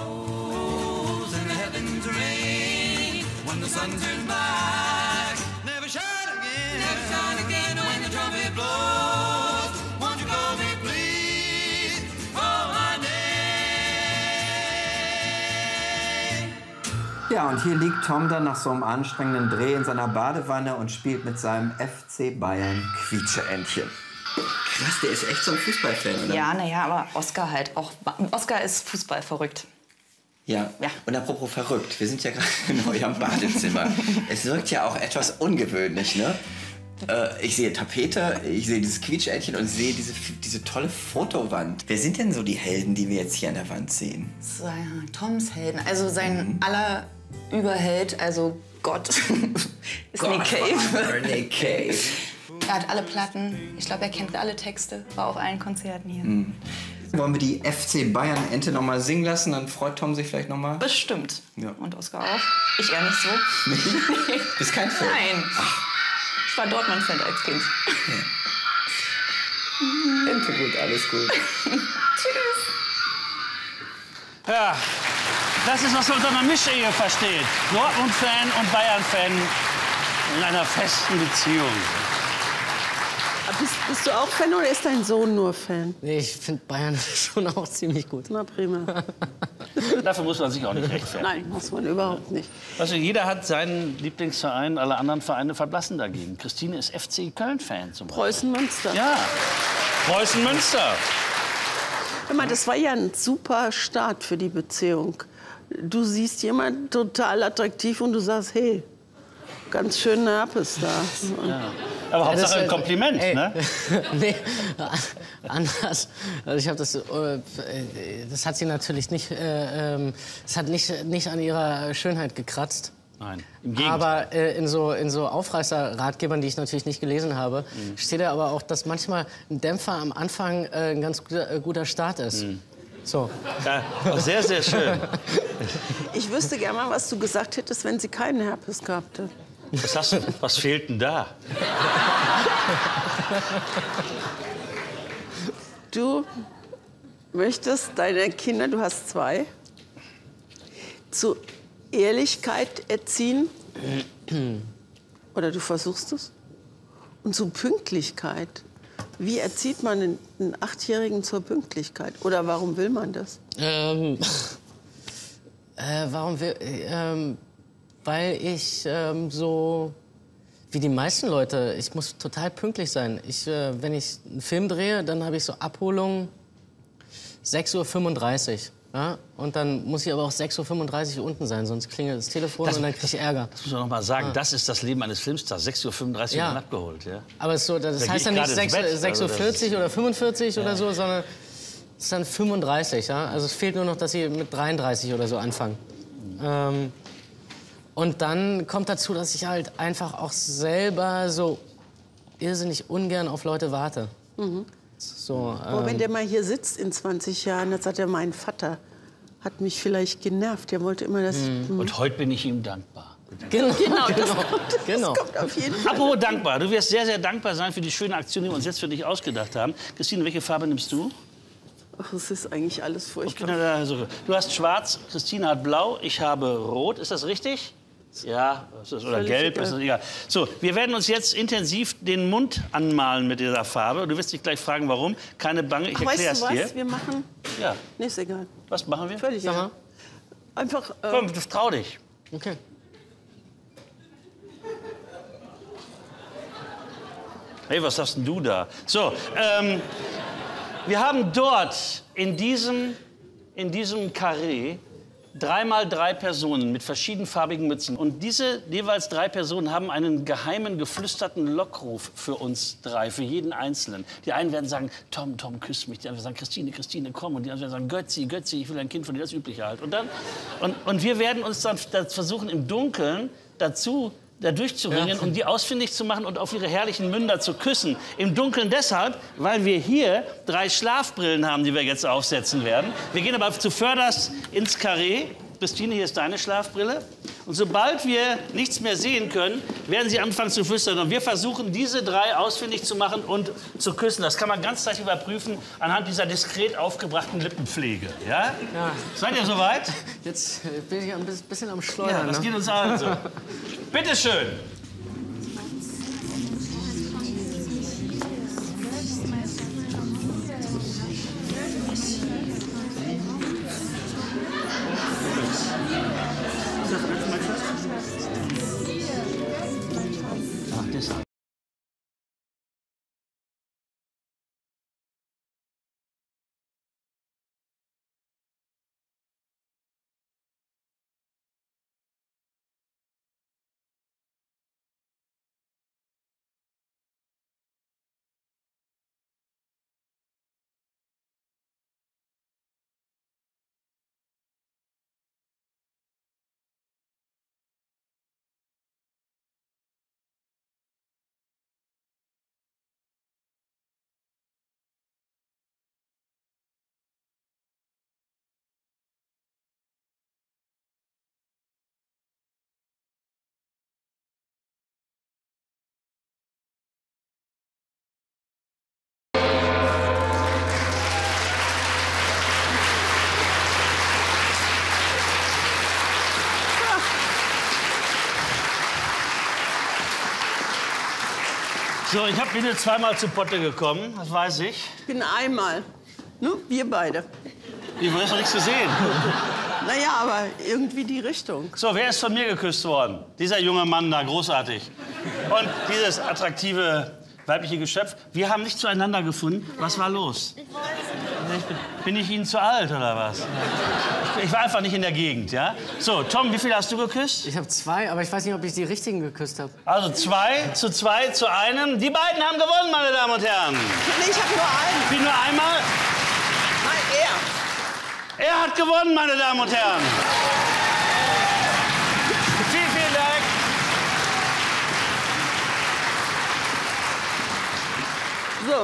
Ja, und hier liegt Tom dann nach so einem anstrengenden Dreh in seiner Badewanne und spielt mit seinem F C Bayern Quietscheentchen. Krass, der ist echt so ein Fußballfan, oder? Ja, naja, aber Oscar halt auch. Oscar ist Fußball verrückt. Ja. ja, und apropos verrückt, wir sind ja gerade in eurem Badezimmer. Es wirkt ja auch etwas ungewöhnlich, ne? Äh, ich sehe Tapete, ich sehe dieses Quietscheentchen und sehe diese, diese tolle Fotowand. Wer sind denn so die Helden, die wir jetzt hier an der Wand sehen? So, ja, Toms Helden, also sein mhm. aller Überheld, also Gott, ist Gott, Nick Cave. Nick Cave. Er hat alle Platten, ich glaube, er kennt alle Texte, war auf allen Konzerten hier. Mhm. Wollen wir die F C Bayern-Ente noch mal singen lassen? Dann freut Tom sich vielleicht noch mal. Bestimmt. Ja. Und Oscar auch. Ich eher nicht so. Nee? Du bist kein Fan? Nein. Ach. Ich war Dortmund-Fan als Kind. Ja. Ente gut, alles gut. Tschüss. Ja, das ist, was man unter einer Mischehe versteht. Dortmund-Fan und Bayern-Fan in einer festen Beziehung. Bist, bist du auch Fan oder ist dein Sohn nur Fan? Nee, ich finde Bayern schon auch ziemlich gut. Na prima. Dafür muss man sich auch nicht rechtfertigen. Nein, muss man überhaupt nicht. Also jeder hat seinen Lieblingsverein, alle anderen Vereine verblassen dagegen. Christine ist F C Köln-Fan zum Beispiel. Preußen-Münster. Ja, Preußen-Münster. Hör mal, das war ja ein super Start für die Beziehung. Du siehst jemanden total attraktiv und du sagst, hey, ganz schön Herpes da. Ja. Aber Ja, Hauptsache das, ein Kompliment, ey, ne? Nee, anders. Also ich habe das, äh, das hat sie natürlich nicht, äh, ähm, das hat nicht, nicht an ihrer Schönheit gekratzt. Nein, im Gegenteil. Aber äh, in so, in so Aufreißer-Ratgebern, die ich natürlich nicht gelesen habe, mhm. steht ja aber auch, dass manchmal ein Dämpfer am Anfang äh, ein ganz guter, äh, guter Start ist. Mhm. So. Ja, sehr, sehr schön. Ich wüsste gerne mal, was du gesagt hättest, wenn sie keinen Herpes gehabt hätte. Was, hast du, was fehlt denn da? Du möchtest deine Kinder, du hast zwei, zu Ehrlichkeit erziehen. Oder du versuchst es. Und zu Pünktlichkeit. Wie erzieht man einen Achtjährigen zur Pünktlichkeit? Oder warum will man das? Ähm, äh, warum will... Ähm, weil ich ähm, so, wie die meisten Leute, ich muss total pünktlich sein. Ich, äh, wenn ich einen Film drehe, dann habe ich so Abholung sechs Uhr fünfunddreißig. Ja? Und dann muss ich aber auch sechs Uhr fünfunddreißig unten sein, sonst klingelt das Telefon das, und dann kriege ich Ärger. Das muss man noch mal sagen, ja. Das ist das Leben eines Filmstars, sechs Uhr fünfunddreißig ja. Uhr abgeholt. Ja? Aber es ist so, das da heißt dann nicht sechs Uhr vierzig also oder fünfundvierzig ja. oder so, sondern es ist dann fünfunddreißig. Ja? Also es fehlt nur noch, dass sie mit dreiunddreißig oder so anfangen. Mhm. Ähm, Und dann kommt dazu, dass ich halt einfach auch selber so irrsinnig ungern auf Leute warte. Mhm. So, Aber ähm, wenn der mal hier sitzt in zwanzig Jahren, dann sagt er, mein Vater hat mich vielleicht genervt. Er wollte immer das... Mhm. Und heute bin ich ihm dankbar. Genau, genau, das, Genau. Kommt, das Genau. kommt auf jeden Fall. Apropos dankbar. Du wirst sehr, sehr dankbar sein für die schöne Aktion, die wir uns jetzt für dich ausgedacht haben. Christine, welche Farbe nimmst du? Ach, es ist eigentlich alles furchtbar. Also, du hast schwarz, Christine hat blau, ich habe rot. Ist das richtig? Ja, ist das, oder Völlig gelb, egal. ist das egal. So, wir werden uns jetzt intensiv den Mund anmalen mit dieser Farbe. Du wirst dich gleich fragen, warum. Keine Bange, ich Ach, erkläre es weißt du dir. was? Wir machen... Ja. Nee, ist egal. Was machen wir? Völlig egal. Einfach... Äh, Komm, trau dich. Okay. Hey, was hast denn du da? So, ähm, wir haben dort in diesem, in diesem Karree dreimal drei Personen mit verschiedenfarbigen Mützen. Und diese jeweils drei Personen haben einen geheimen, geflüsterten Lockruf für uns drei, für jeden Einzelnen. Die einen werden sagen, Tom, Tom, küss mich. Die anderen werden sagen, Christine, Christine, komm. Und die anderen werden sagen, Götzi, Götzi, ich will ein Kind von dir, das Übliche halt. Und, dann, und, und wir werden uns dann versuchen, im Dunkeln dazu da durchzuringen, Ja. um die ausfindig zu machen und auf ihre herrlichen Münder zu küssen. Im Dunkeln deshalb, weil wir hier drei Schlafbrillen haben, die wir jetzt aufsetzen werden. Wir gehen aber zuvörderst ins Karree. Christine, hier ist deine Schlafbrille. Und sobald wir nichts mehr sehen können, werden sie anfangen zu flüstern. Und wir versuchen, diese drei ausfindig zu machen und zu küssen. Das kann man ganz leicht überprüfen anhand dieser diskret aufgebrachten Lippenpflege. Ja? Ja. Seid ihr soweit? Jetzt äh, bin ich ein bisschen am Schleudern. Ja, das ne? geht uns allen so. Bitte schön. Ach, deshalb. So, ich hab- bin jetzt zweimal zu Potte gekommen, das weiß ich. Ich bin einmal. Nur wir beide. Ich weiß noch nichts zu sehen. Naja, aber irgendwie die Richtung. So, wer ist von mir geküsst worden? Dieser junge Mann da, großartig. Und dieses attraktive weibliche Geschöpf. Wir haben nicht zueinander gefunden. Was war los? Ich weiß nicht. Bin, bin ich Ihnen zu alt, oder was? Ich, ich war einfach nicht in der Gegend, ja? So, Tom, wie viel hast du geküsst? Ich habe zwei, aber ich weiß nicht, ob ich die richtigen geküsst habe. Also zwei zu zwei zu einem. Die beiden haben gewonnen, meine Damen und Herren. Nee, ich habe nur einen. Wie nur einmal? Nein, er. Er hat gewonnen, meine Damen und Herren. Vielen, vielen Dank. So.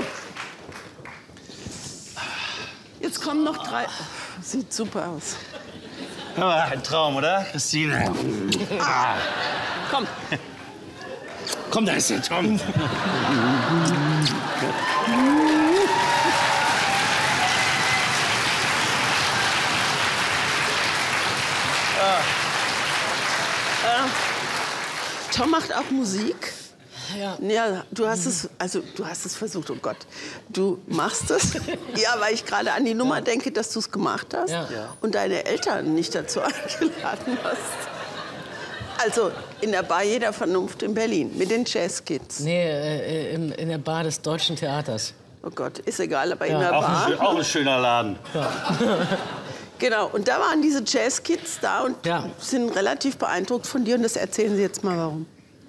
Jetzt kommen noch drei. Sieht super aus. Hör mal, ein Traum, oder, Christine? Ah. Komm. Komm, da ist der Tom. Äh, Tom macht auch Musik. Ja. Ja, du hast es, also du hast es versucht, oh Gott. Du machst es. Ja, weil ich gerade an die Nummer denke, dass du es gemacht hast Ja. Ja. und deine Eltern nicht dazu eingeladen hast. Also in der Bar jeder Vernunft in Berlin mit den Jazzkids. Nee, äh, in, in der Bar des Deutschen Theaters. Oh Gott, ist egal, aber in Ja. der Auch Bar. ein, schö- auch ein schöner Laden. Genau, und da waren diese Jazzkids da und Ja. sind relativ beeindruckt von dir und das erzählen sie jetzt mal warum.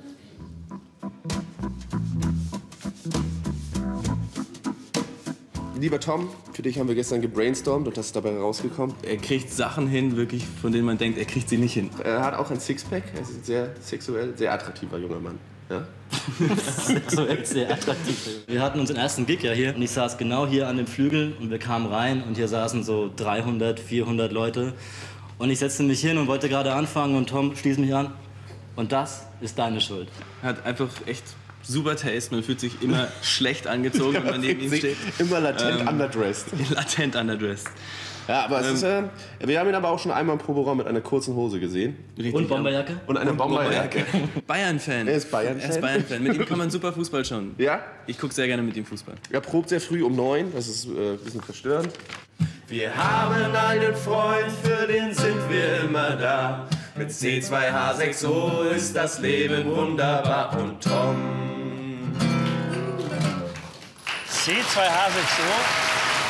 Lieber Tom, für dich haben wir gestern gebrainstormt und das ist dabei rausgekommen. Er kriegt Sachen hin, wirklich, von denen man denkt, er kriegt sie nicht hin. Er hat auch ein Sixpack, er ist ein sehr sexuell, sehr attraktiver junger Mann. Ja? Sexuell sehr attraktiv. Wir hatten unseren ersten Gig ja hier und ich saß genau hier an dem Flügel und wir kamen rein und hier saßen so dreihundert, vierhundert Leute. Und ich setzte mich hin und wollte gerade anfangen und Tom stieß mich an. Und das ist deine Schuld. Er hat einfach echt super Taste. Man fühlt sich immer schlecht angezogen, wenn man neben ihm steht. Immer latent ähm, underdressed. Latent underdressed. Ja, aber es Ähm, ist, äh, wir haben ihn aber auch schon einmal im Proberaum mit einer kurzen Hose gesehen. Und Bomberjacke? Und einer Und Bomberjacke. Bayern-Fan. Er ist Bayern-Fan. Er ist Bayern-Fan. Mit ihm kann man super Fußball schauen. Ja? Ich gucke sehr gerne mit ihm Fußball. Er probt sehr früh um neun. Das ist äh, ein bisschen verstörend. Wir haben einen Freund, für den sind wir immer da. Mit C zwei H sechs O ist das Leben wunderbar. Und Tom. C zwei H sechs O?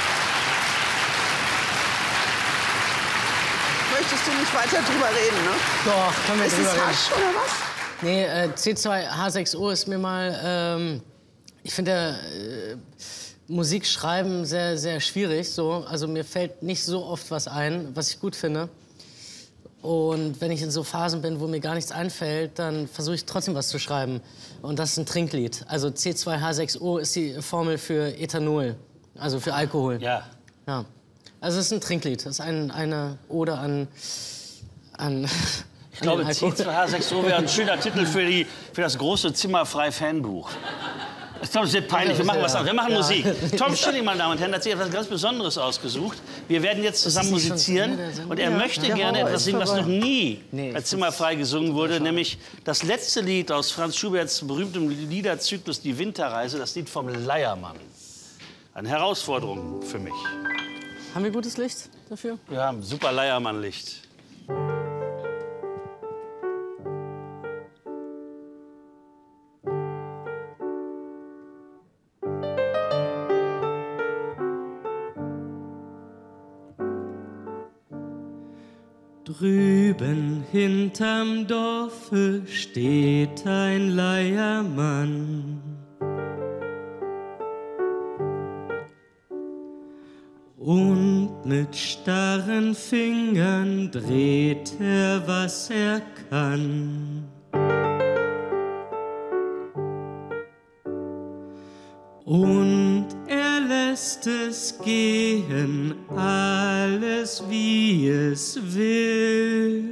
Möchtest du nicht weiter drüber reden, ne? Doch, können wir ist drüber es reden. Hasch oder was? Nee, äh, C zwei H sechs O ist mir mal, ähm, ich finde äh, Musik schreiben sehr, sehr schwierig. So. Also mir fällt nicht so oft was ein, was ich gut finde. Und wenn ich in so Phasen bin, wo mir gar nichts einfällt, dann versuche ich trotzdem was zu schreiben. Und das ist ein Trinklied. Also C zwei H sechs O ist die Formel für Ethanol, also für Alkohol. Ja. Ja. Also es ist ein Trinklied. Das ist ein, eine Ode an... an Ich glaube, C zwei H sechs O wäre ein schöner Titel für, die, für das große Zimmerfrei-Fanbuch. Ich glaube, es wird peinlich. Wir machen was anderes. Wir machen Ja. Musik. Tom Schilling, meine Damen und Herren, hat sich etwas ganz Besonderes ausgesucht. Wir werden jetzt zusammen nicht schon musizieren. zu Ende der Sendung? Und er Ja. möchte Der gerne Horror etwas ist singen, was vorbei. noch nie Nee, bei Zimmerfrei gesungen wurde. Nämlich das letzte Lied aus Franz Schuberts berühmtem Liederzyklus Die Winterreise. Das Lied vom Leiermann. Eine Herausforderung für mich. Haben wir gutes Licht dafür? Wir haben super Leiermann-Licht. Drüben hinterm Dorfe steht ein Leiermann. Und mit starren Fingern dreht er, was er kann. Und er lässt es gehen, alles wie es will.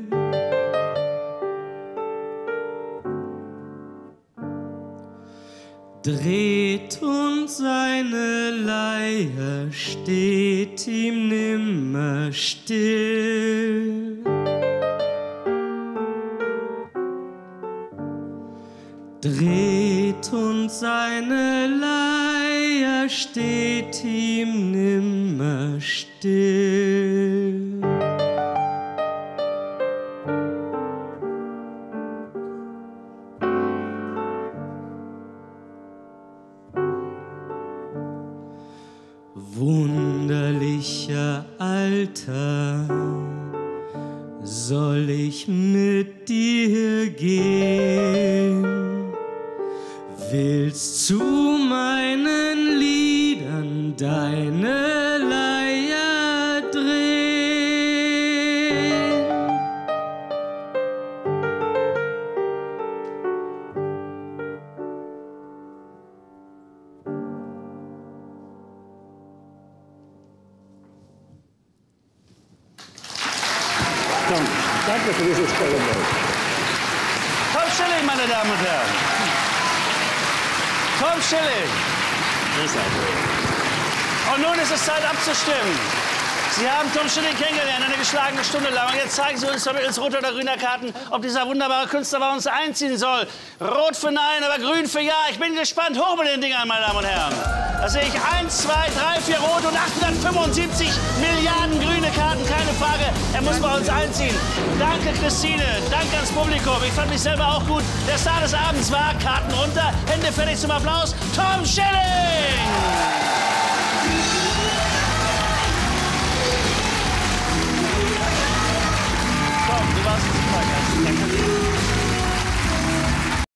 Dreht und seine Leier steht ihm nimmer still. Dreht und seine Leier steht ihm nimmer still. Wunderlicher Alter, soll ich mit dir gehen? Willst zu meinen Liedern deine Leier drehen? Tom, danke für dieses tolle Bild. Tom Schilling, meine Damen und Herren. Tom Schilling. Und nun ist es Zeit abzustimmen. Sie haben Tom Schilling kennengelernt, eine geschlagene Stunde lang. Und jetzt zeigen Sie uns vermittels roter oder grüner Karten, ob dieser wunderbare Künstler bei uns einziehen soll. Rot für Nein, aber grün für Ja. Ich bin gespannt. Hoch mit den Dingern, meine Damen und Herren. Da sehe ich eins, zwei, drei, vier rote und achthundertfünfundsiebzig Milliarden grüne Karten. Keine Frage, er muss bei uns einziehen. Danke, Christine. Danke ans Publikum. Ich fand mich selber auch gut. Der Star des Abends war Karten runter, Hände fertig zum Applaus. Tom Schilling!